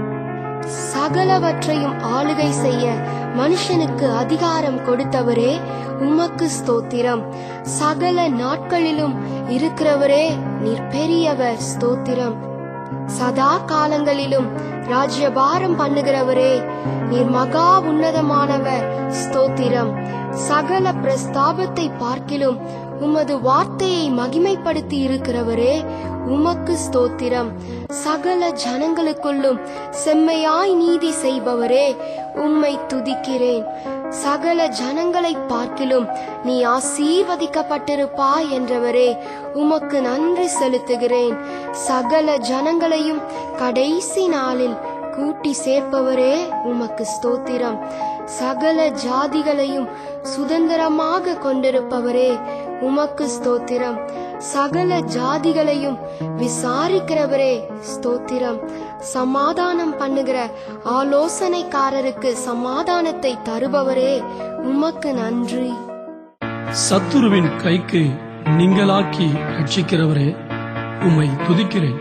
சகலவற்றையும் ஆளுகை செய்ய மனுஷனுக்கு அதிகாரம் கொடுத்தவரே உமக்கு ஸ்தோத்திரம். சகல நாட்களிலும் இருக்கிறவரே நீர் பெரியவர், ஸ்தோத்திரம். சதா காலங்களிலும் ராஜ்யபாரம் பண்ணுகிறவரே நீர் மகா உன்னதமானவர், ஸ்தோத்திரம். சகல பிரஸ்தாபத்தை பார்க்கிலும் உமது வார்த்தையை மகிமைப்படுத்தி இருக்கிறவரே உமக்கு ஸ்தோத்திரம். சகல ஜனங்களுக்குள்ளும் செம்மையாய் நீதி செய்பவரே உம்மை துதிக்கிறேன். சகல ஜனங்களை பார்க்கிலும் நீ ஆசீர்வதிக்கப்பட்டிருப்பாய் என்றவரே உமக்கு நன்றி செலுத்துகிறேன். சகல ஜனங்களையும் கடைசி நாளில் கூட்டி சேர்ப்பவரே உமக்கு ஸ்தோத்திரம். சகல ஜாதிகளையும் சுதந்திரமாக கொண்டிருப்பவரே உமக்கு ஸ்தோத்திரம். சகல ஜாதிகளையும் விசாரிக்கிறவரே ஸ்தோத்திரம். சமாதானம் பண்ணுகிற ஆலோசனைக்காரருக்கு சமாதானத்தை தருபவரே உமக்கு நன்றி. சத்துருவின் கைக்கு நீங்களாக்கி ரட்சிக்கிறவரே உம்மை துதிக்கிறேன்.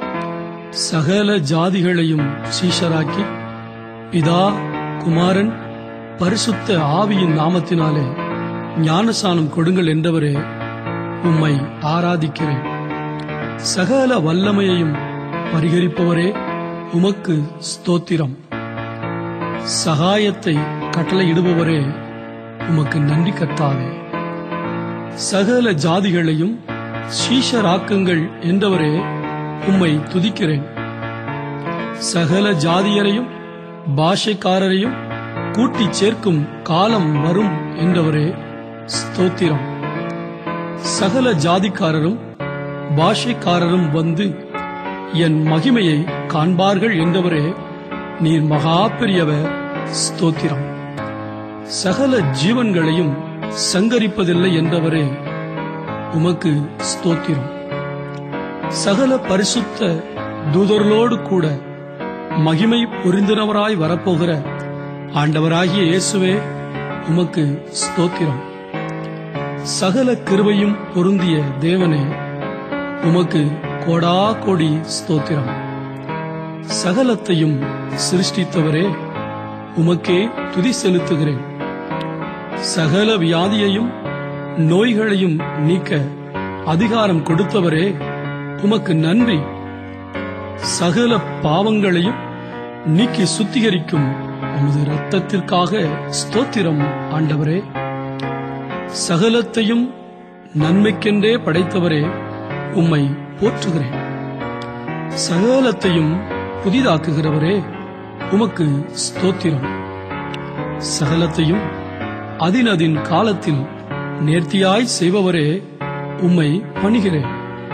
சகல ஜாதிகளையும் சீஷராக்கி பிதா குமாரன் பரிசுத்த ஆவியின் நாமத்தினாலே ஞானசானம் கொடுங்கள் என்றவரே உம்மை ஆராதிக்கிறேன். சகல வல்லமையையும் பரிகரிப்பவரே உமக்கு ஸ்தோத்திரம். சகாயத்தை கட்டளையிடுபவரே உமக்கு நன்றி கர்த்தாவே. சகல ஜாதிகளையும் சீஷராக்குங்கள் என்றவரே உம்மை துதிக்கிறேன். சகல ஜாதியரையும் பாஷைக்காரரையும் கூட்டிச் சேர்க்கும் காலம் வரும் என்றவரே ஸ்தோத்திரம். சகல ஜாதிக்காரரும் பாஷைக்காரரும் வந்து என் மகிமையை காண்பார்கள் என்றவரே நீர் மகா பெரியவர், ஸ்தோத்திரம். சகல ஜீவன்களையும் சங்கரிப்பதில்லை என்றவரே உமக்கு ஸ்தோத்திரம். சகல பரிசுத்த தூதர்களோடு கூட மகிமை பொருந்தினவராய் வரப்போகிற ஆண்டவராகிய இயேசுவே உமக்கு ஸ்தோத்திரம். சகல கிருபையும் பொருந்திய தேவனே உமக்கு கோடா கோடி ஸ்தோத்திரம். சகலத்தையும் சிருஷ்டித்தவரே உமக்கே துதி செலுத்துகிறேன். சகல வியாதியையும் நோய்களையும் நீக்க அதிகாரம் கொடுத்தவரே உமக்கு நன்றி. சகல பாவங்களையும் நீக்கி சுத்திகரிக்கும் உமது இரத்தத்திற்காக ஸ்தோத்திரம் ஆண்டவரே. சகலத்தையும் நன்மைக்கென்றே படைத்தவரே உம்மை போற்றுகிறேன். சகலத்தையும் புதிதாக்குகிறவரே உமக்கு ஸ்தோத்திரம். சகலத்தையும் அதினதின் காலத்தில் நேர்த்தியாய் செய்பவரே உம்மை பணிகிறேன்.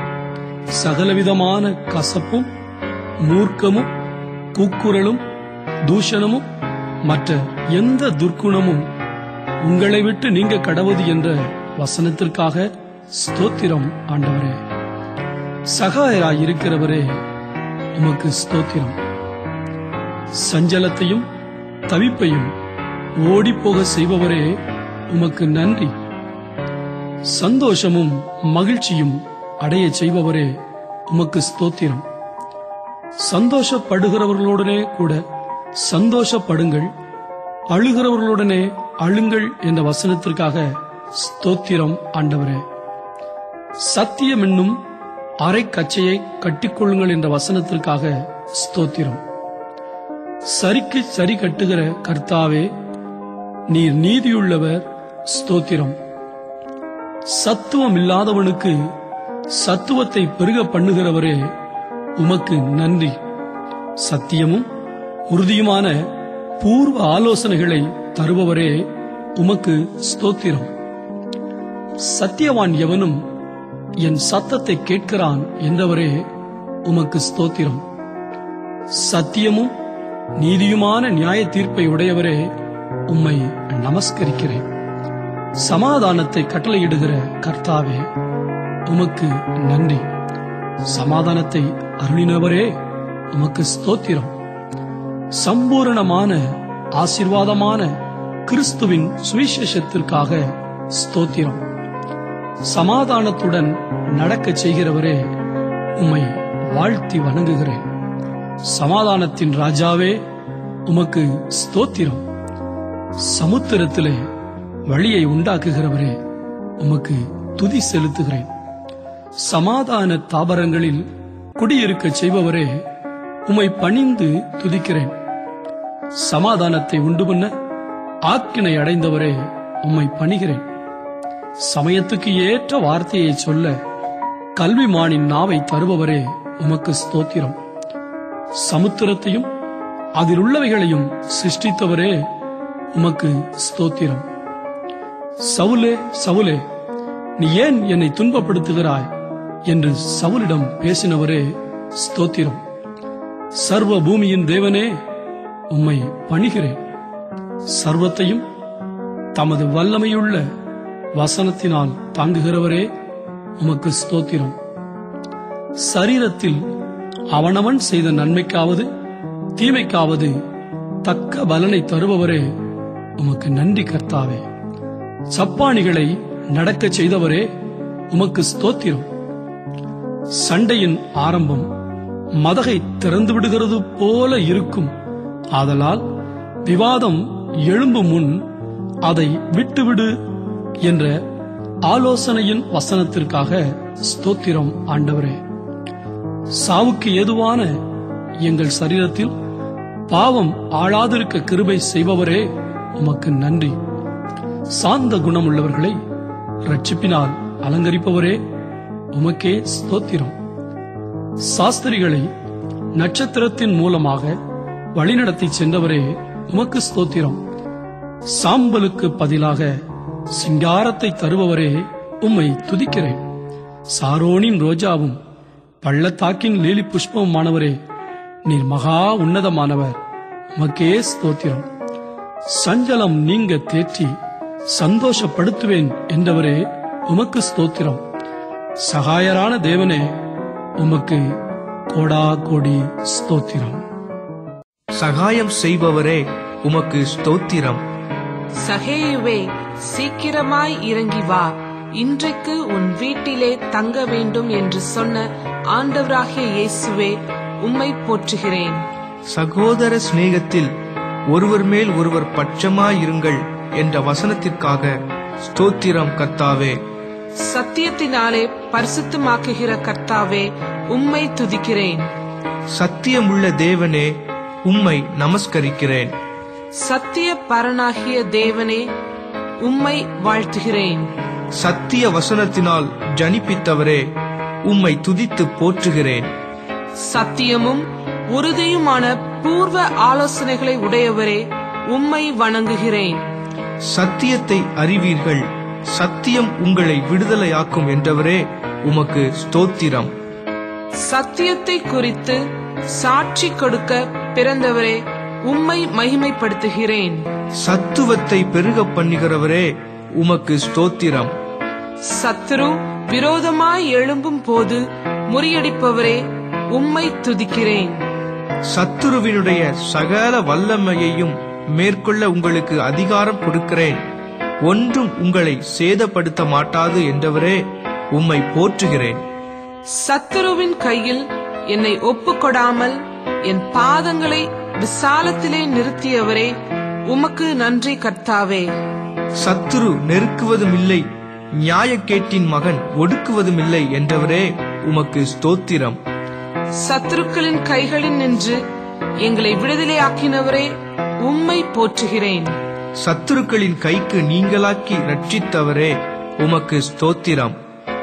சகலவிதமான கசப்பும் மூர்க்கமும் கூக்குரலும் தூஷணமும் மற்ற எந்த துர்க்குணமும் உங்களை விட்டு நீங்க கடவுது என்ற வசனத்திற்காக ஸ்தோத்திரம் ஆண்டவரே. சகாயராயிருக்கிறவரே உமக்கு ஸ்தோத்திரம். சஞ்சலத்தையும் தவிப்பையும் ஓடிப்போக செய்பவரே உமக்கு நன்றி. சந்தோஷமும் மகிழ்ச்சியும் அடைய செய்பவரே உமக்கு ஸ்தோத்திரம். சந்தோஷப்படுகிறவர்களுடனே கூட சந்தோஷப்படுங்கள், அழுகிறவர்களுடனே அழுங்கள் என்ற வசனத்திற்காக ஸ்தோத்திரம் ஆண்டவரே. சத்தியம் என்னும் அரை கச்சையை கட்டிக்கொள்ளுங்கள் என்ற வசனத்திற்காக ஸ்தோத்திரம். சரிக்கு சரி கட்டுகிற கர்த்தாவே நீர் நீதியுள்ளவர், ஸ்தோத்திரம். சத்துவம் இல்லாதவனுக்கு சத்துவத்தை பெருக பண்ணுகிறவரே உமக்கு நன்றி. சத்தியமும் உறுதியுமான பூர்வ ஆலோசனைகளை தருபவரே உமக்கு ஸ்தோத்திரம். சத்தியவான் எவனும் என் சத்தத்தை கேட்கிறான் என்றவரே உமக்கு ஸ்தோத்திரம். சத்தியமும் நீதியுமான நியாய தீர்ப்பை உடையவரே உம்மை நமஸ்கரிக்கிறேன். சமாதானத்தை கட்டளையிடுகிற கர்த்தாவே உமக்கு நன்றி. சமாதானத்தை அருளினவரே உமக்கு ஸ்தோத்திரம். சம்பூரணமான ஆசீர்வாதமான கிறிஸ்துவின் சுவிசேஷத்திற்காக ஸ்தோத்திரம். சமாதானத்துடன் நடக்கச் செய்கிறவரே உம்மை வாழ்த்தி வணங்குகிறேன். சமாதானத்தின் ராஜாவே உமக்கு ஸ்தோத்திரம். சமுத்திரத்திலே வழியை உண்டாக்குகிறவரே உமக்கு துதி செலுத்துகிறேன். சமாதான தாபரங்களில் குடியிருக்க செய்பவரே உம்மை பணிந்து துதிக்கிறேன். சமாதானத்தை உண்டு பண்ண ஆக்கினை அடைந்தவரே உம்மை பணிகிறேன். சமயத்துக்கு ஏற்ற வார்த்தையை சொல்ல கல்விமானின் நாவை தருபவரே உமக்கு ஸ்தோத்திரம். சமுத்திரத்தையும் அதில் உள்ளவைகளையும் சிருஷ்டித்தவரே உமக்கு ஸ்தோத்திரம். சவுலே சவுலே நீ ஏன் என்னை துன்பப்படுத்துகிறாய் என்று சவுலிடம் பேசினவரே ஸ்தோத்திரம். சர்வ பூமியின் தேவனே உம்மை பணிகிறேன். சர்வத்தையும் தமது வல்லமையுள்ள வசனத்தினால் தாங்குகிறவரே உமக்கு ஸ்தோத்திரம். சரீரத்தில் அவனவன் செய்த நன்மைக்காவது தீமைக்காவது தக்க பலனை தருபவரே உமக்கு நன்றி கர்த்தாவே. சப்பானிகளை நடக்கச் செய்தவரே உமக்கு ஸ்தோத்திரம். சண்டையின் ஆரம்பம் மதகை திறந்து விடுகிறது போல இருக்கும். ஆதலால் விவாதம் எழும்பும் முன் அதை விட்டுவிடு என்ற ஆலோசனையின் வசனத்திற்காக ஸ்தோத்திரம் ஆண்டவரே. சாவுக்கு ஏதுவான எங்கள் சரீரத்தில் பாவம் ஆளாதிருக்க கிருபை செய்பவரே உமக்கு நன்றி. சாந்த குணமுள்ளவர்களை ரட்சிப்பினால் அலங்கரிப்பவரே உமக்கே ஸ்தோத்திரம். சாஸ்திரிகளை நட்சத்திரத்தின் மூலமாக வழிநடத்தி சென்றவரே உமக்கு ஸ்தோத்திரம். சாம்பலுக்கு பதிலாக சிங்காரத்தை தருபவரே உம்மை துதிக்கிறேன். சாரோனின் ரோஜாவும் பள்ளத்தாக்கின் லீலி புஷ்பமானவரே, நீர் மகா உன்னதமானவர், உமக்கே ஸ்தோத்திரம். சஞ்சலம் நீங்க தேற்றி சந்தோஷப்படுத்துவேன் என்றவரே உமக்கு ஸ்தோத்திரம். சகாயரான தேவனே, உமக்கு கோடா கோடி ஸ்தோத்திரம். சகாயம் செய்பவரே உமக்கு ஸ்தோத்திரம். சகேயுவே, சீக்கிரமாய் இறங்கி வா, இன்றைக்கு உன் வீட்டிலே தங்க வேண்டும் என்று சொன்ன ஆண்டவராகிய இயேசுவே, உம்மை போற்றுகிறேன். சகோதர சிநேகத்தில் ஒருவர் மேல் ஒருவர் பட்சமாயிருங்கள் என்ற வசனத்திற்காக ஸ்தோத்திரம் கர்த்தாவே. சத்தியத்தினாலே பரிசுத்தமாக்குகிற கர்த்தாவே, உம்மை துதிக்கிறேன். சத்தியமுள்ள தேவனே, உம்மை நமஸ்கரிக்கிறேன். சத்திய பரனாகிய தேவனே, உம்மை வாழ்த்துகிறேன். சத்திய வசனத்தினால் ஜனிப்பித்தவரே, உம்மை துதித்து போற்றுகிறேன். சத்தியமும் உறுதியுமான பூர்வ ஆலோசனைகளை உடையவரே, உம்மை வணங்குகிறேன். சத்தியத்தை அறிவீர்கள், சத்தியம் உங்களை விடுதலையாக்கும் என்றவரே, உமக்கு ஸ்தோத்திரம். சத்தியத்தை குறித்து சாட்சி கொடுக்க பிறந்தவரே, உம்மை மகிமைப்படுத்துகிறேன். சத்துவத்தை பெருக பண்ணுகிறவரே, உமக்கு ஸ்தோத்திரம். சத்துரு விரோதமாய் எழும்பும் போது முறியடிப்பவரே, உம்மை துதிக்கிறேன். சத்துருவினுடைய சகல வல்லமையையும் மேற்கொள்ள உங்களுக்கு அதிகாரம் கொடுக்கிறேன், ஒன்றும் உங்களை சேதப்படுத்த மாட்டாது என்றவரே, உம்மை போற்றுகிறேன். சத்துருவின் கையில் என்னை ஒப்புக்கொடாமல் என் பாதங்களை விசாலத்திலே நிறுத்தியவரே, உமக்கு நன்றி கர்த்தாவே. சத்துரு நெருக்குவதும் இல்லை, நியாயக்கேட்டின் மகன் ஒடுக்குவதும் இல்லை என்றவரே, உமக்கு ஸ்தோத்திரம். சத்துருக்களின் கைகளில் நின்று எங்களை விடுதலையாக்கினவரே, உம்மை போற்றுகிறேன். சத்துருக்களின் கைக்கு நீங்களாக்கி ரட்சித்தவரே, உமக்கு ஸ்தோத்திரம்.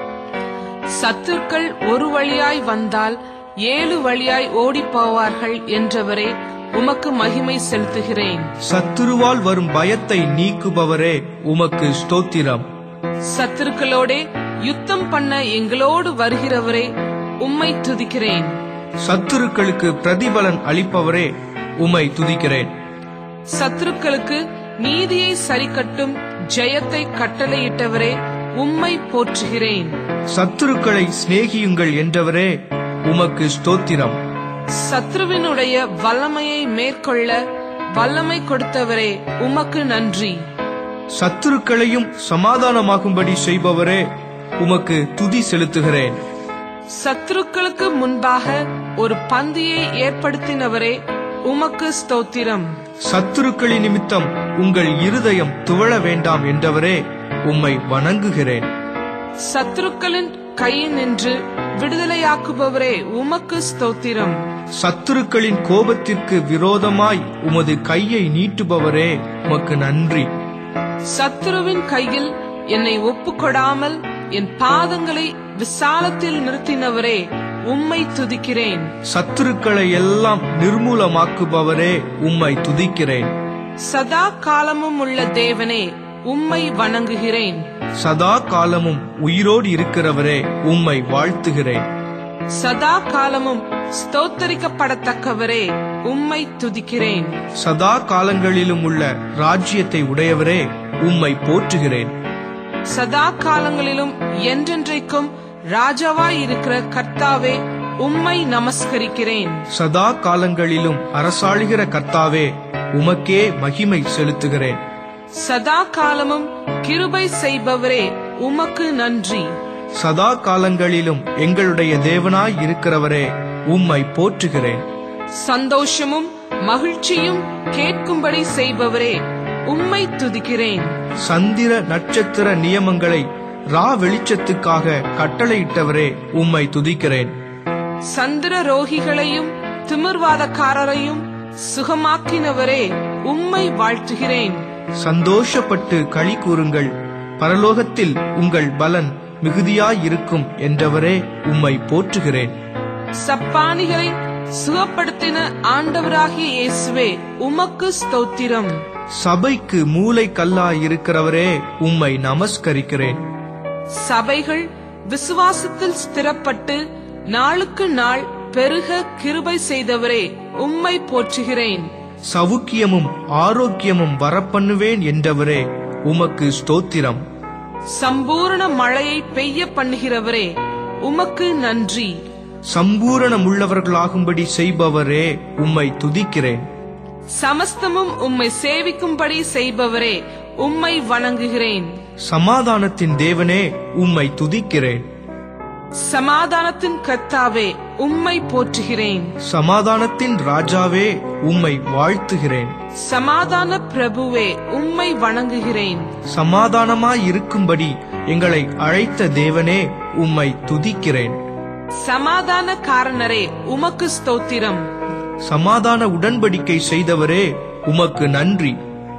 சத்துருக்கள் ஒரு வழியாய் வந்தால் ஏழு வழியாய் ஓடி போவார்கள் என்றவரே, உமக்கு மகிமை செலுத்துகிறேன். சத்துருவால் வரும் பயத்தை நீக்குபவரே, உமக்கு ஸ்தோத்திரம். சத்துருக்களோடே யுத்தம் பண்ண எங்களோடு வருகிறவரே, உம்மை துதிக்கிறேன். சத்துருக்களுக்கு பிரதிபலன் அளிப்பவரே, உம்மை துதிக்கிறேன். சத்துருக்களுக்கு நீதியை சரிக்கட்டும் ஜெயத்தை கட்டளையிட்டவரே, உம்மை போற்றுகிறேன். சத்துருக்களை சிநேகியுங்கள் என்றவரே, உமக்கு ஸ்தோத்திரம். சத்ருவினுடைய வல்லமையை மேற்கொள்ள வல்லமை கொடுத்தவரே, உமக்கு நன்றி. சத்துருக்களையும் சமாதானமாகும்படி செய்பவரே, உமக்கு துதி செலுத்துகிறேன். சத்துருக்களுக்கு முன்பாக ஒரு பந்தியை ஏற்படுத்தினவரே, உமக்கு ஸ்தோத்திரம். சத்துருக்களின் நிமித்தம் உங்கள் இருதயம் துவள வேண்டாம் என்றவரே, உம்மை வணங்குகிறேன். சத்துருக்களின் கையில் நின்று விடுதலையாக்குபவரே, உமக்கு ஸ்தோத்திரம். சத்துருக்களின் கோபத்திற்கு விரோதமாய் உமது கையை நீட்டுபவரே, உமக்கு நன்றி. சத்துருவின் கையில் என்னை ஒப்புக்கொடாமல் என் பாதங்களை விசாலத்தில் நிறுத்தினவரே, உம்மை துதிக்கிறேன். சத்துருக்களை எல்லாம் நிர்மூலமாக்குபவரே, உம்மை துதிக்கிறேன். சதா காலமும் உள்ள தேவனே, உம்மை வணங்குகிறேன். சதா காலமும் உயிரோடு இருக்கிறவரே, உம்மை வாழ்த்துகிறேன். சதா காலமும் ஸ்தோத்தரிக்கப்படத்தக்கவரே, உம்மை துதிக்கிறேன். சதா காலங்களிலும் உள்ள ராஜ்யத்தை உடையவரே, உம்மை போற்றுகிறேன். சதா காலங்களிலும் என்றென்றைக்கும் ராஜாவாய் இருக்கிற கர்த்தாவே, உம்மை நமஸ்கரிக்கிறேன். சதா காலங்களிலும் அரசாளுகிற கர்த்தாவே, உமக்கே மகிமை செலுத்துகிறேன். சதா காலமும் கிருபை செய்பவரே, உமக்கு நன்றி. சதா காலங்களிலும் எங்களுடைய தேவனாய் இருக்கிறவரே, உம்மை போற்றுகிறேன். சந்தோஷமும் மகிழ்ச்சியும் கேட்கும்படி செய்பவரே, உம்மை துதிக்கிறேன். சந்திர நட்சத்திர நியமங்களை ரா வெளிச்சத்துக்காக கட்டளையிட்டவரே, உம்மை துதிக்கிறேன். சந்திர ரோகிகளையும் திமிர்வாதக்காரரையும் சுகமாக்கினவரே, உம்மை வாழ்த்துகிறேன். சந்தோஷப்பட்டு களி கூறுங்கள், பரலோகத்தில் உங்கள் பலன் மிகுதியாயிருக்கும் என்றவரே உம்மை போற்றுகிறேன். சப்பானிகளை சுகப்படுத்தின ஆண்டவராகிய இயேசுவே உமக்கு ஸ்தோத்திரம். சபைக்கு மூலை கல்லாயிருக்கிறவரே உம்மை நமஸ்கரிக்கிறேன். சபைகள் விசுவாசத்தில் ஸ்திரப்பட்டு நாளுக்கு நாள் பெருக கிருபை செய்தவரே உம்மை போற்றுகிறேன். சவுக்கியமும் ஆரோக்கியமும் வரப்பண்ணுவேன் என்றவரே உமக்கு ஸ்தோத்திரம். சம்பூரண மழையை பெய்ய பண்ணுகிறவரே உமக்கு நன்றி. சம்பூரணமுள்ளவர்களாகும்படி செய்பவரே உம்மை துதிக்கிறேன். சமஸ்தமும் உம்மை சேவிக்கும்படி செய்பவரே உம்மை வணங்குகிறேன். சமாதானத்தின் தேவனே உம்மை துதிக்கிறேன். சமாதானத்தின் கர்த்தாவே உம்மை போற்றுகிறேன். சமாதானத்தின் ராஜாவே உம்மை வாழ்த்துகிறேன். சமாதான பிரபுவே உம்மை வணங்குகிறேன். சமாதானமாயிருக்கும்படி எங்களை அழைத்த தேவனே உம்மை துதிக்கிறேன். சமாதான காரணரே உமக்கு ஸ்தோத்திரம். சமாதான உடன்படிக்கை செய்தவரே உமக்கு நன்றி.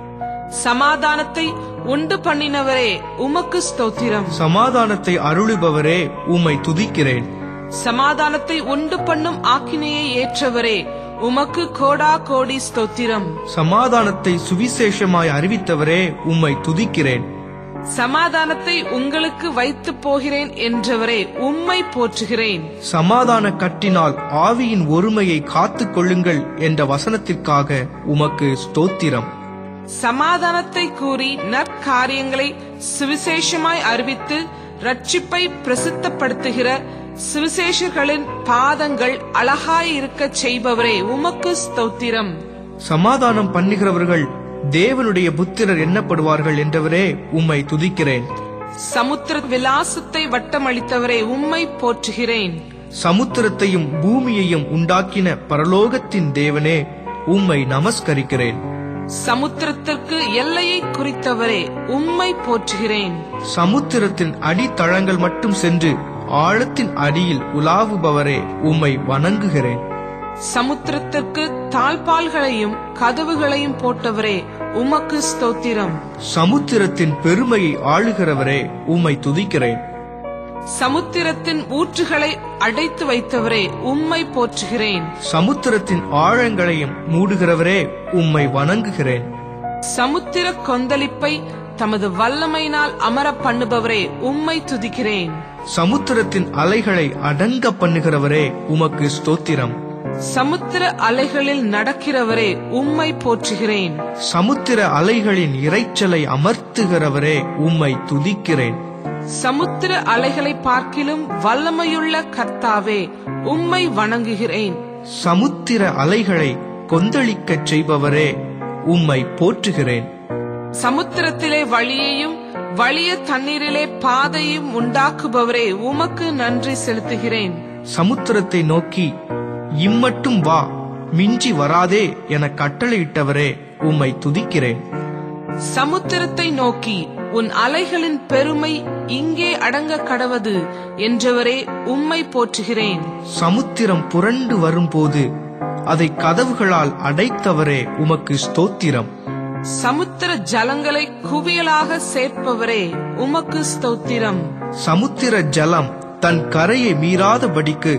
சமாதானத்தை உண்டு பண்ணினவரே உமக்கு ஸ்தோத்திரம். சமாதானத்தை அருளுபவரே உம்மை துதிக்கிறேன். சமாதானத்தை உண்டு பண்ணும் ஆக்கினையை ஏற்றவரே உமக்கு கோடா கோடி ஸ்தோத்திரம். சமாதானத்தை சுவிசேஷமாய் அறிவித்தவரே உம்மை துதிக்கிறேன். சமாதானத்தை உங்களுக்கு வைத்து போகிறேன் என்றவரே உம்மை போற்றுகிறேன். சமாதான கட்டினால் ஆவியின் ஒருமையை காத்துக் கொள்ளுங்கள் என்ற வசனத்திற்காக உமக்கு ஸ்தோத்திரம். சமாதானத்தை கூறி நற்காரியங்களை சுவிசேஷமாய் அறிவித்து ரட்சிப்பை பிரசித்தப்படுத்துகிற சுவிசேஷர்களின் பாதங்கள் அழகாயிருக்க செய்பவரே உமக்கு ஸ்தோத்திரம். சமாதானம் பண்ணுகிறவர்கள் தேவனுடைய புத்திரர் எண்ணப்படுவார்கள் என்றவரே உம்மை துதிக்கிறேன். சமுத்திர விலாசத்தை வட்டமளித்தவரே உம்மை போற்றுகிறேன். சமுத்திரத்தையும் பூமியையும் உண்டாக்கின பரலோகத்தின் தேவனே உம்மை நமஸ்கரிக்கிறேன். சமுத்திரத்திற்கு எல்லையை குறித்தவரே உம்மை போற்றுகிறேன். சமுத்திரத்தின் அடித்தளங்கள் மட்டும் சென்று ஆழத்தின் அடியில் உலாவுபவரே உம்மை வணங்குகிறேன். சமுத்திரத்திற்கு தாழ்பால்களையும் கதவுகளையும் போட்டவரே உமக்கு ஸ்தோத்திரம். சமுத்திரத்தின் பெருமையை ஆளுகிறவரே உம்மை துதிக்கிறேன். சமுத்திரத்தின் ஊற்றுகளை அடைத்து வைத்தவரே உம்மை போற்றுகிறேன். சமுத்திரத்தின் ஆழங்களையும் மூடுகிறவரே உம்மை வணங்குகிறேன். சமுத்திர கொந்தளிப்பை தமது வல்லமையினால் அமர பண்ணுபவரே உம்மை துதிக்கிறேன். சமுத்திரத்தின் அலைகளை அடங்க பண்ணுகிறவரே உமக்கு ஸ்தோத்திரம். சமுத்திர அலைகளில் நடக்கிறவரே உம்மை போற்றுகிறேன். சமுத்திர அலைகளின் இரைச்சலை அமர்த்துகிறவரே உம்மை துதிக்கிறேன். சமுத்திர அலைகளை பார்க்கிலும் வல்லமையுள்ள கர்த்தாவே உம்மை வணங்குகிறேன். சமுத்திர அலைகளை கொந்தளிக்கச் செய்பவரே உம்மை போற்றுகிறேன். சமுத்திரத்திலே வழியையும் வலிய தண்ணீரிலே பாதையும் உண்டாக்குபவரே உமக்கு நன்றி செலுத்துகிறேன். சமுத்திரத்தை நோக்கி இம்மட்டும் வா, மிஞ்சி வராதே என கட்டளையிட்டவரே உம்மை துதிக்கிறேன். சமுத்திரத்தை நோக்கி உன் அலைகளின் பெருமை இங்கே அடங்க கடவது என்றவரே உம்மை போற்றுகிறேன். சமுத்திரம் புரண்டு வரும்போது அதை கதவுகளால் அடைத்தவரே உமக்கு ஸ்தோத்திரம். சமுத்திர ஜலங்களை குவியலாக சேர்ப்பவரே உமக்கு ஸ்தோத்திரம். சமுத்திர ஜலம் தன் கரையை மீறாதபடிக்கு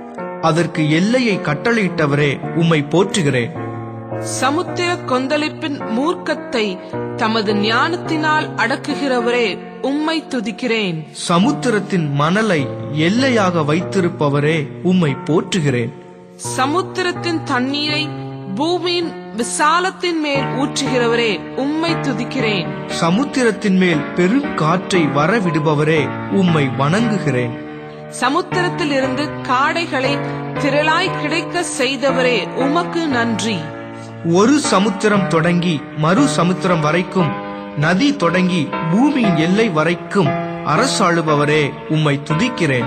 அதற்கு எல்லையை கட்டளையிட்டவரே உம்மை போற்றுகிறேன். சமுத்திர கொந்தளிப்பின் மூர்க்கத்தை தமது ஞானத்தினால் அடக்குகிறவரே உம்மை துதிக்கிறேன். சமுத்திரத்தின் மணலை எல்லையாக வைத்திருப்பவரே உம்மை போற்றுகிறேன். சமுத்திரத்தின் தண்ணீரை பூமியின் விசாலத்தின் மேல் ஊற்றுகிறவரே உம்மை துதிக்கிறேன். சமுத்திரத்தின் மேல் பெருங்காற்றை வரவிடுபவரே உம்மை வணங்குகிறேன். சமுத்திரத்தில் இருந்து காடைகளை திரளாய் கிடைக்க செய்தவரே உமக்கு நன்றி. ஒரு சமுத்திரம் தொடங்கி மறு சமுத்திரம் வரைக்கும், நதி தொடங்கி பூமியின் எல்லை வரைக்கும் அரசாளுபவரே உம்மை துதிக்கிறேன்.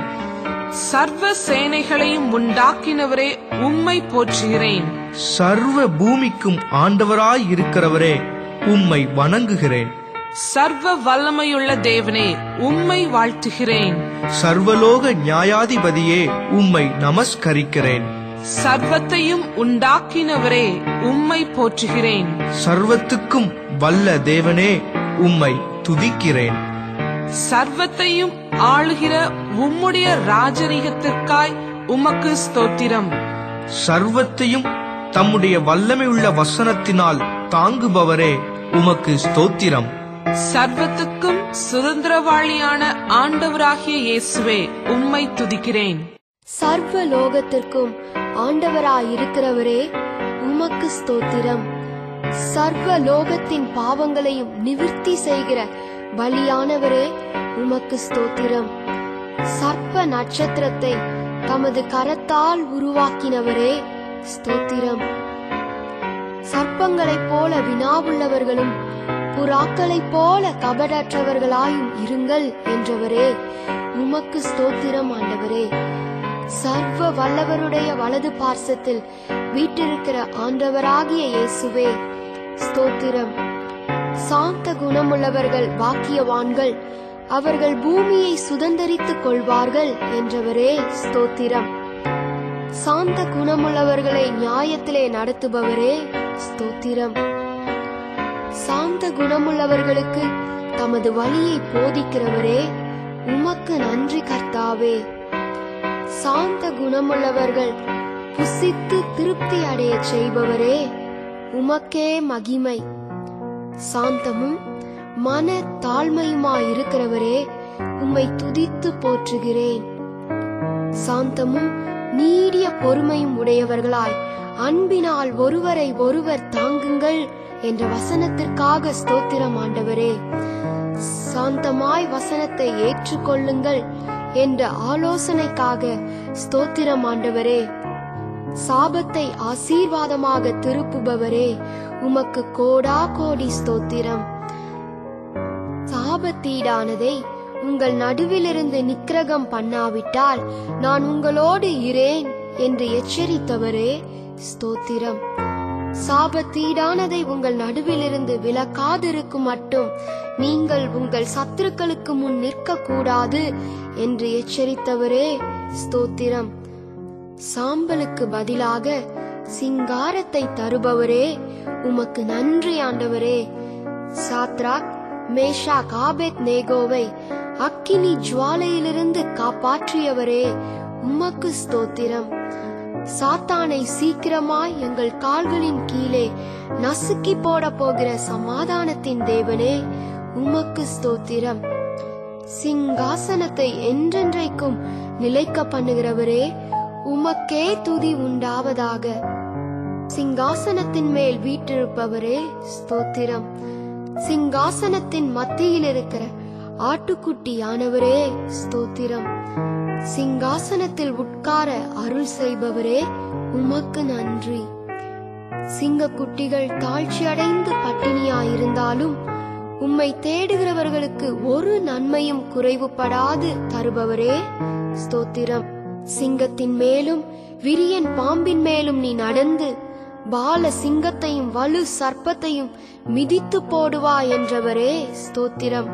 சர்வ சேனைகளையும் உண்டாக்கினவரே உம்மை போற்றுகிறேன். சர்வ பூமிக்கும் ஆண்டவராய் இருக்கிறவரே உம்மை வணங்குகிறேன். சர்வ வல்லமையுள்ள தேவனே உம்மை வாழ்த்துகிறேன். சர்வலோக நியாயாதிபதியே உம்மை நமஸ்கரிக்கிறேன். சர்வத்தையும் உண்டாக்கினவரே உம்மை போற்றுகிறேன். சர்வத்துக்கும் வல்ல தேவனே, உம்மை துதிக்கிறேன். சர்வத்தையும் ஆளுகிற உம்முடைய ராஜரீகத்திற்காய் உமக்கு ஸ்தோத்திரம். சர்வத்தையும் தம்முடைய வல்லமையுள்ள வசனத்தினால் தாங்குபவரே, உமக்கு ஸ்தோத்திரம். சர்வத்துக்கும் சுதந்திரவாளியான ஆண்டவராகிய இயேசுவே, உம்மை துதிக்கிறேன். சர்வ லோகத்திற்கும் ஆண்டவராயிருக்கிறவரே, உமக்கு ஸ்தோத்திரம். சர்வ லோகத்தின் பாவங்களையும் நிவிர்த்தி செய்கிற பலியானவரே, உமக்கு ஸ்தோத்திரம். சர்ப்ப நட்சத்திரத்தை தமது கரத்தால் உருவாக்கினவரே, ஸ்தோத்திரம். சர்ப்பங்களைப் போல வினாவுள்ளவர்களும் புறாக்களைப் போல கபடற்றவர்களாயும் இருங்கள் என்றவரே, உமக்கு ஸ்தோத்திரம். ஆண்டவரே, சர்வ வல்லவருடைய வலது பார்சத்தில் வீற்றிருக்கிற ஆண்டவராகிய இயேசுவே, ஸ்தோத்திரம். சாந்த குணமுள்ளவர்கள் பாக்கியவான்கள், அவர்கள் பூமியை சுதந்தரித்துக் கொள்வார்கள் என்றவரே, ஸ்தோத்திரம். சாந்த குணமுள்ளவர்களை நியாயத்திலே நடத்துபவரே, ஸ்தோத்திரம். சாந்த குணமுள்ளவர்களுக்கு தமது வழியை போதிக்கிறவரே, உமக்கு நன்றி கர்த்தாவே. சாந்த குணமுள்ளவர்கள் புசித்து திருப்தி அடைய செய்பவரே, உமக்கே மகிமை. சாந்தமும் மன தாழ்மையுமாயிருக்கிறவரே, உம்மை துதித்து போற்றுகிறேன். சாந்தமும் நீடிய பொறுமையும் உடையவர்களாய் அன்பினால் ஒருவரை ஒருவர் தாங்குங்கள் என்ற வசனத்திற்காக ஸ்தோத்திரம். ஆண்டவரே, சாந்தமாய் வசனத்தை ஏற்றுக்கொள்ளுங்கள் என்ற ஆலோசனைக்காக ஸ்தோத்திரம். ஆண்டவரே, சாபத்தை ஆசீர்வாதமாக திருப்புபவரே, உமக்கு கோடா கோடி ஸ்தோத்திரம். சாபத்தீடானதை உங்கள் நடுவிலிருந்து நிக்கிரகம் பண்ணாவிட்டால் நான் உங்களோடு இரேன் என்று எச்சரித்தவரே, ஸ்தோத்திரம். சாபத்தீடானதை உங்கள் நடுவிலிருந்து விலக்காதிருக்கும் மட்டும் நீங்கள் உங்கள் சத்துருக்களுக்கு முன் நிற்க கூடாது என்று எச்சரித்தவரே, ஸ்தோத்திரம். சாம்பலுக்கு பதிலாக சிங்காரத்தை தருபவரே, உமக்கு நன்றி. ஆண்டவரே, சாத்ராக், மேஷாக், ஆபேத் நேகோவை அக்கினி ஜுவாலையிலிருந்து காப்பாற்றியவரே, உமக்கு ஸ்தோத்திரம். சாத்தானை சீக்கிரமாய் எங்கள் கால்களின் கீழே நசுக்கி போட போகிற சமாதானத்தின் தேவனே, உமக்கு ஸ்தோத்திரம். சிங்காசனத்தை என்றென்றைக்கும் நிலைக்க பண்ணுகிறவரே, உமக்கே துதி உண்டாவதாக. சிங்காசனத்தின் மேல் வீற்றிருப்பவரே, ஸ்தோத்திரம். சிங்காசனத்தின் மத்தியில் இருக்கிற ஆட்டுக்குட்டியானவரே, ஸ்தோத்திரம். சிங்காசனத்தில் உட்கார அருள் செய்பவரே, உமக்கு நன்றி. சிங்கக்குட்டிகள் தாழ்ச்சியடைந்து பட்டினியாயிருந்தாலும் உம்மை தேடுகிறவர்களுக்கு ஒரு நன்மையும் குறைவுபடாது தருபவரே, ஸ்தோத்திரம். சிங்கத்தின் மேலும் விரியன் பாம்பின் மேலும் நீ நடந்து பால சிங்கத்தையும் வலு சர்ப்பத்தையும் மிதித்து போடுவா என்றவரே, ஸ்தோத்திரம்.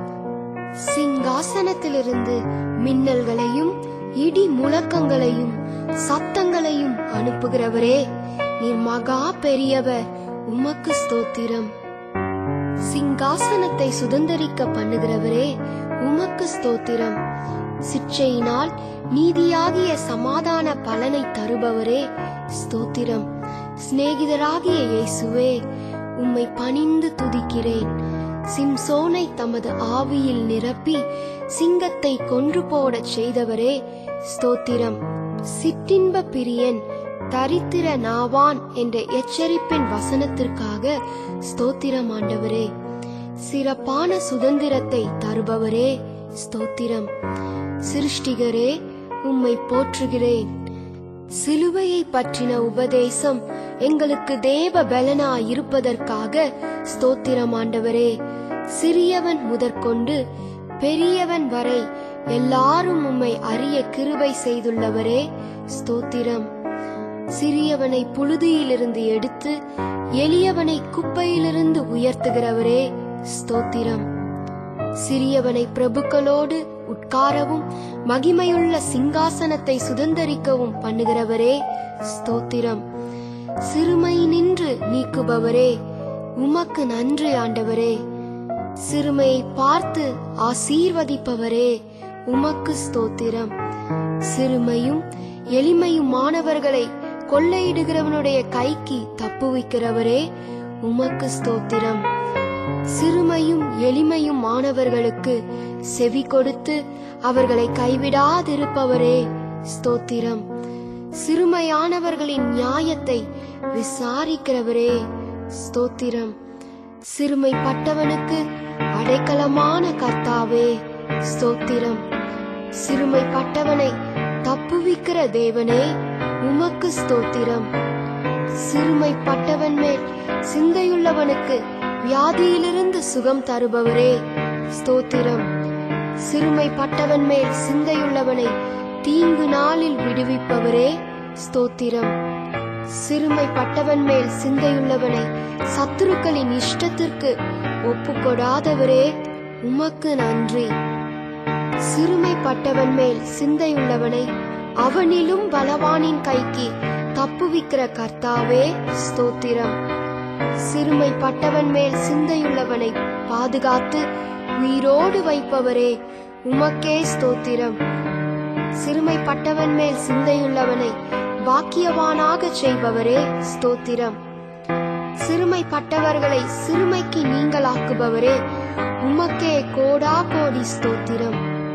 சிங்காசனத்திலிருந்து மின்னல்களையும் இடி முழக்கங்களையும் சத்தங்களையும் அனுப்புகிறவரே, நீர் மகா பெரியவர், உமக்கு ஸ்தோத்திரம். சிங்காசனத்தை சுதந்தரிக்க பண்ணுகிறவரே, உமக்கு ஸ்தோத்திரம். சிற்சையினால் நீதியாகிய சமாதான பலனை தருபவரே, ஸ்தோத்திரம். சிநேகிதராகிய இயேசுவே, உம்மை பணிந்து துதிக்கிறேன். சிம்சோனை தமது ஆவியில் நிரப்பி சிங்கத்தை கொன்று போடச் செய்தவரே, ஸ்தோத்திரம். சிற்றின்ப பிரியன் தரித்திர நாவான் என்ற எச்சரிப்பின் வசனத்திற்காக ஸ்தோத்திரம். ஆண்டவரே, சிறப்பான சுதந்திரத்தை தருபவரே, ஸ்தோத்திரம். சிருஷ்டிகரே, உம்மை போற்றுகிறேன். சிலுவையை பற்றின உபதேசம் எங்களுக்கு தேவ பலனா இருப்பதற்காக ஸ்தோத்திரம். ஆண்டவரே, சிறியவன் முதற்கொண்டு பெரியவன் வரை எல்லாரும் உம்மை அறிய கிருபை செய்துள்ளவரே, ஸ்தோத்திரம். சிறியவனை புழுதியிலிருந்து எடுத்து எளியவனை குப்பையிலிருந்து உயர்த்துகிறவரே, ஸ்தோத்திரம். சிறியவனை பிரபுக்களோடு உட்காரவும் மகிமையுள்ள சிங்காசனத்தை சுதந்தரிக்கவும் பண்ணுகிறவரே, ஸ்தோத்திரம். சிறுமை நின்று நீக்குபவரே, உமக்கு நன்றி ஆண்டவரே. சிறுமையை பார்த்து ஆசீர்வதிப்பவரே, உமக்கு ஸ்தோத்திரம். சிறுமையும் எளிமையும் மாணவர்களை கொள்ளையிடுகிறவனுடைய கைக்கு தப்புவிக்கிறவரே, உமக்கு ஸ்தோத்திரம். சிறுமையும் எளிமையும் மாணவர்களுக்கு செவி கொடுத்து அவர்களை கைவிடாதிருப்பவரே, ஸ்தோத்திரம். சிறுமையானவர்களின் நியாயத்தை விசாரிக்கிறவரே, ஸ்தோத்திரம். சிறுமைப்பட்டவனுக்கு அடைக்கலமான கர்த்தாவே, ஸ்தோத்திரம். சிறுமைப்பட்டவனை தப்புவிக்கிற தேவனே, உமக்கு ஸ்தோத்திரம். சிறுமைப்பட்டவன் மேல் சிந்தையுள்ளவனுக்கு வியாதியிலிருந்து சுகம் தருபவரே, ஸ்தோத்திரம். சிறுமைப்பட்டவன் மேல் சிந்தையுள்ளவனை தீங்கு நாளில் விடுவிப்பவரே, ஸ்தோத்திரம். சிறுமைப்பட்டவன் மேல் சிந்தையுள்ளவனை சத்துருக்களின் இஷ்டத்திற்கு ஒப்புக்கொடாதவரே, உமக்கு நன்றி. சிறுமைப்பட்டவன் மேல் சிந்தையுள்ளவனை அவனிலும் பலவானின் கைக்கு தப்புவிக்கிற கர்த்தாவே, ஸ்தோத்திரம். சிறுமைப்பட்டவன் மேல் சிந்தையுள்ளவனை பாதுகாத்து உயிரோடு வைப்பவரே, உமக்கே ஸ்தோத்திரம். சிறுமைப்பட்டவன் மேல் சிந்தையுள்ளவனை பாக்கியவானாக செய்பவரே, ஸ்தோத்திரம். சிறுமைப்பட்டவர்களை சிறுமைக்கு நீங்களாக்குபவரே, உமக்கே கோடா கோடி ஸ்தோத்திரம்.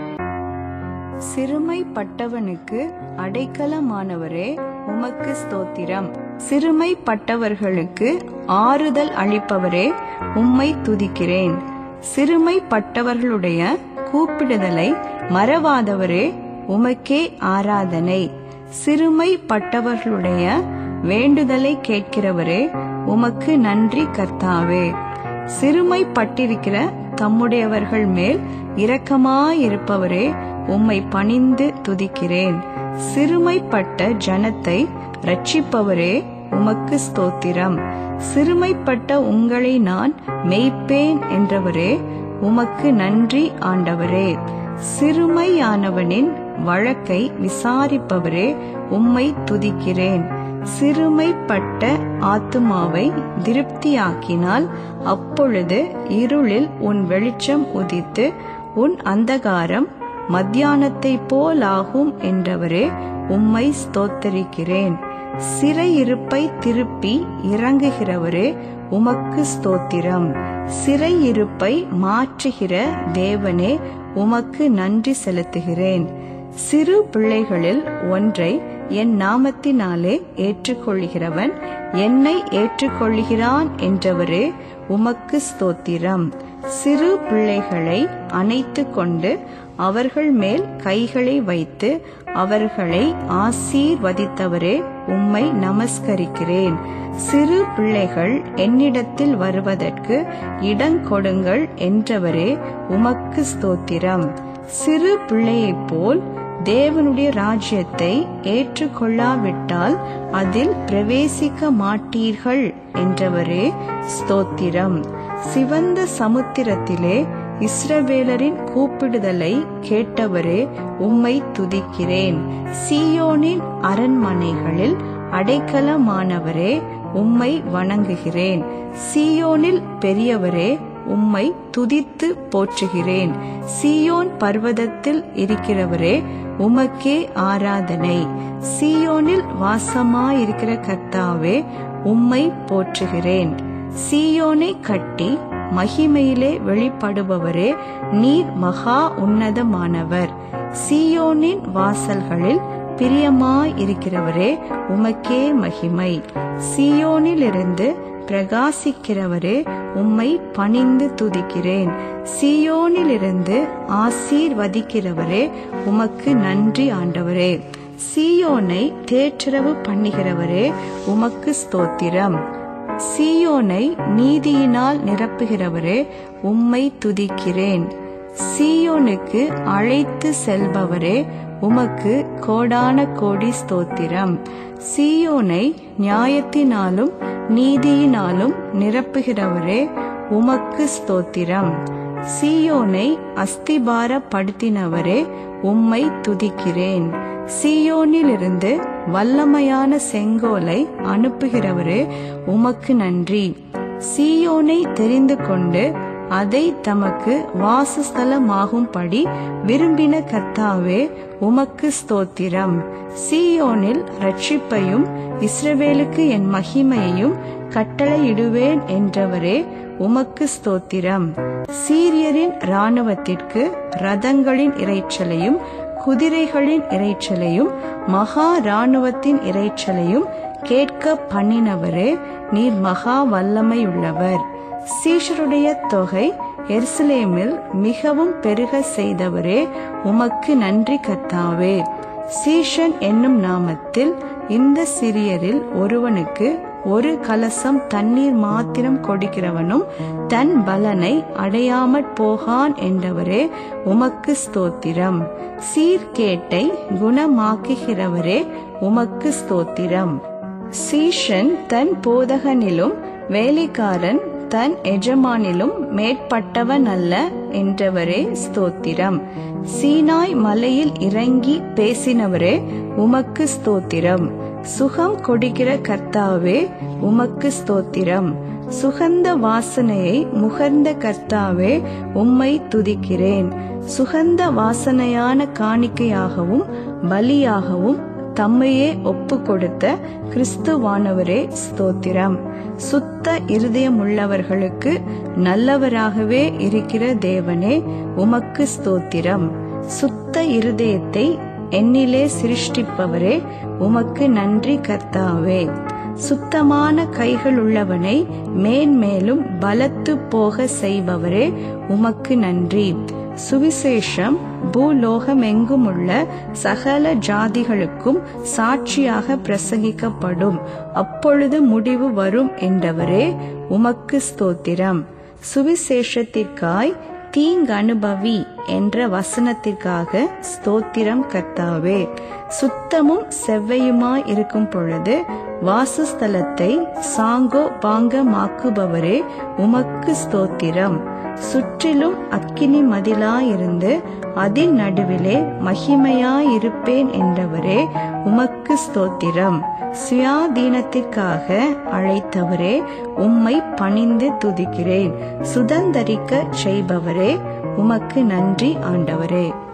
சிறுமைப்பட்டவனுக்கு அடைக்கலமானவரே, உமக்கு ஸ்தோத்திரம். சிறுமைப்பட்டவர்களுக்கு ஆறுதல் அளிப்பவரே, உம்மை துதிக்கிறேன். சிறுமைப்பட்டவர்களுடைய கூப்பிடுதலை மறவாதவரே, உமக்கே ஆராதனை. சிறுமைப்பட்டவர்களுடைய வேண்டுதலை கேட்கிறவரே, உமக்கு நன்றி கர்த்தாவே. சிறுமைப்பட்டிருக்கிற தம்முடையவர்கள் மேல் இரக்கமாயிருப்பவரே, உம்மை பணிந்து துதிக்கிறேன். சிறுமைப்பட்ட ஜனத்தை ரட்சிப்பவரே, உமக்கு ஸ்தோத்திரம். சிறுமைப்பட்ட உங்களை நான் மேய்ப்பேன் என்றவரே, உமக்கு நன்றி ஆண்டவரே. சிறுமையானவனின் வழக்கை விசாரிப்பவரே, உம்மை துதிக்கிறேன். சிறுமைப்பட்ட ஆத்துமாவை திருப்தியாக்கினால் அப்பொழுது இருளில் உன் வெளிச்சம் உதித்து உன் அந்தகாரம் மத்தியானத்தை போலாகும் என்றவரே, உம்மை ஸ்தோத்தரிக்கிறேன். சிறையிருப்பை திருப்பி இறங்குகிறவரே, உமக்கு ஸ்தோத்திரம். சிறையிருப்பை மாற்றுகிற தேவனே, உமக்கு நன்றி செலுத்துகிறேன். சிறு பிள்ளைகளில் ஒன்றை என் நாமத்தினாலே ஏற்றுக்கொள்கிறவன் என்னை ஏற்றுக்கொள்கிறான் என்றவரே, உமக்கு ஸ்தோத்திரம். சிறு பிள்ளைகளை அணைத்து கொண்டு அவர்கள் மேல் கைகளை வைத்து அவர்களை ஆசீர்வதித்தவரே, உம்மை நமஸ்கரிக்கிறேன். சிறு பிள்ளைகள் என்னிடத்தில் வருவதற்கு இடங்கொடுங்கள் என்றவரே, உமக்கு ஸ்தோத்திரம். சிறு பிள்ளையைப் போல் தேவனுடைய ராஜ்யத்தை ஏற்றுக்கொள்ளாவிட்டால் அதில் பிரவேசிக்க மாட்டீர்கள் என்றவரே, ஸ்தோத்திரம். சிவந்த சமுத்திரத்திலே இஸ்ரவேலரின் கூப்பிடுதலை கேட்டவரே, உம்மை துதிக்கிறேன். சீயோனின் அரண்மனைகளில் அடைக்கலமானவரே, உம்மை வணங்குகிறேன். சீயோனில் பெரியவரே, உம்மை துதித்து போற்றுகிறேன். சீயோன் பர்வதத்தில் இருக்கிறவரே, உமக்கே ஆராதனை. சீயோனில் வாசமாயிருக்கிற கர்த்தாவே, உம்மை போற்றுகிறேன். சீயோனை கட்டி மகிமையிலே வெளிப்படுபவரே, நீர் மகா உன்னதமானவர். சீயோனின் வாசல்களில் பிரியமாயிருக்கிறவரே, உமக்கே மகிமை. சீயோனிலிருந்து பிரகாசிக்கிறவரே, உம்மை பணிந்து துதிக்கிறேன். சீயோனிலிருந்து ஆசீர்வதிக்கிறவரே, உமக்கு நன்றி ஆண்டவரே. சீயோனை தேற்றரவு பண்ணுகிறவரே, உமக்கு ஸ்தோத்திரம். சீயோனை நீதியினால் நிரப்புகிறவரே, உம்மை துதிக்கிறேன். சீயோனுக்கு அழைத்து செல்பவரே, உமக்கு கோடான கோடி ஸ்தோத்திரம். சீயோனை நியாயத்தினாலும் நீதியினாலும் நிரப்புகிறவரே, உமக்கு ஸ்தோத்திரம். சீயோனை அஸ்திபாரப்படுத்தினவரே, உம்மை துதிக்கிறேன். சீயோனிலிருந்து வல்லமையான செங்கோலை அனுப்புகிறவரே, உமக்கு நன்றி. சீயோனை தெரிந்து கொண்டு அதை தமக்கு வாசஸ்தலமாகும்படி விரும்பின கர்த்தாவே உமக்கு ஸ்தோத்திரம். சீயோனில் ரட்சிப்பையும் இஸ்ரவேலுக்கு என் மகிமையையும் கட்டளையிடுவேன் என்றவரே உமக்கு ஸ்தோத்திரம். சீரியரின் இராணுவத்திற்கு ரதங்களின் இரைச்சலையும் குதிரைகளின் இரைச்சலையும் மகா இராணுவத்தின் இரைச்சலையும் கேட்க பண்ணினவரே நீர் மகா வல்லமையுள்ளவர். சீஷருடைய தொகை எருசலேமில் மிகவும் பெருக செய்தவரே உமக்கு நன்றி கர்த்தாவே. சீஷன் என்னும் நாமத்தில் இந்த சிறியரில் ஒருவனுக்கு ஒரு கலசம் தண்ணீர் மாத்திரம் கொடுக்கிறவனும் தன் பலனை அடையாமற் போகான் என்றவரே உமக்கு ஸ்தோத்திரம். சீர்கேட்டை குணமாக்குகிறவரே உமக்கு ஸ்தோத்திரம். சீஷன் தன் போதகனிலும் வேலைக்காரன் தன் எஜமானிலும் மேற்பட்டவன் அல்ல என்றவரே ஸ்தோத்திரம். சீனாய் மலையில் இறங்கி பேசினவரே உமக்கு ஸ்தோத்திரம். சுகம் கொடுக்கிற கர்த்தாவே உமக்கு ஸ்தோத்திரம். சுகந்த வாசனையை முகர்ந்த கர்த்தாவே உம்மை துதிக்கிறேன். சுகந்த வாசனையான காணிக்கையாகவும் பலியாகவும் தம்மையே ஒப்பு கொடுத்த கிறிஸ்துவானவரே ஸ்தோத்திரம். சுத்த இருதயமுள்ளவர்களுக்கு நல்லவராகவே இருக்கிற தேவனே உமக்கு ஸ்தோத்திரம். சுத்த இருதயத்தை என்னிலே சிருஷ்டிப்பவரே உமக்கு நன்றி கர்த்தாவே. சுத்தமான கைகள் உள்ளவனை மேன்மேலும் பலத்து போக செய்பவரே உமக்கு நன்றி. சுவிசேஷம் பூலோகமெங்குமுள்ள சகல ஜாதிகளுக்கும் சாட்சியாக பிரசங்கிக்கப்படும், அப்பொழுது முடிவு வரும் என்றவரே உமக்கு ஸ்தோத்திரம். சுவிசேஷத்திற்காய் தீங்கனுபவி என்ற வசனத்திற்காக ஸ்தோத்திரம் கர்த்தாவே. சுத்தமும் செவ்வையுமாய் இருக்கும் பொழுது வாசஸ்தலத்தை சாங்கோ பாங்கமாக்குபவரே உமக்கு ஸ்தோத்திரம். சுற்றிலும் அக்கினி மதிலாயிருந்து அதில் நடுவிலே மகிமையாயிருப்பேன் என்றவரே உமக்கு ஸ்தோத்திரம். சுயாதீனத்திற்காக அழைத்தவரே உம்மை பணிந்து துதிக்கிறேன். சுதந்தரிக்க செய்பவரே உமக்கு நன்றி ஆண்டவரே.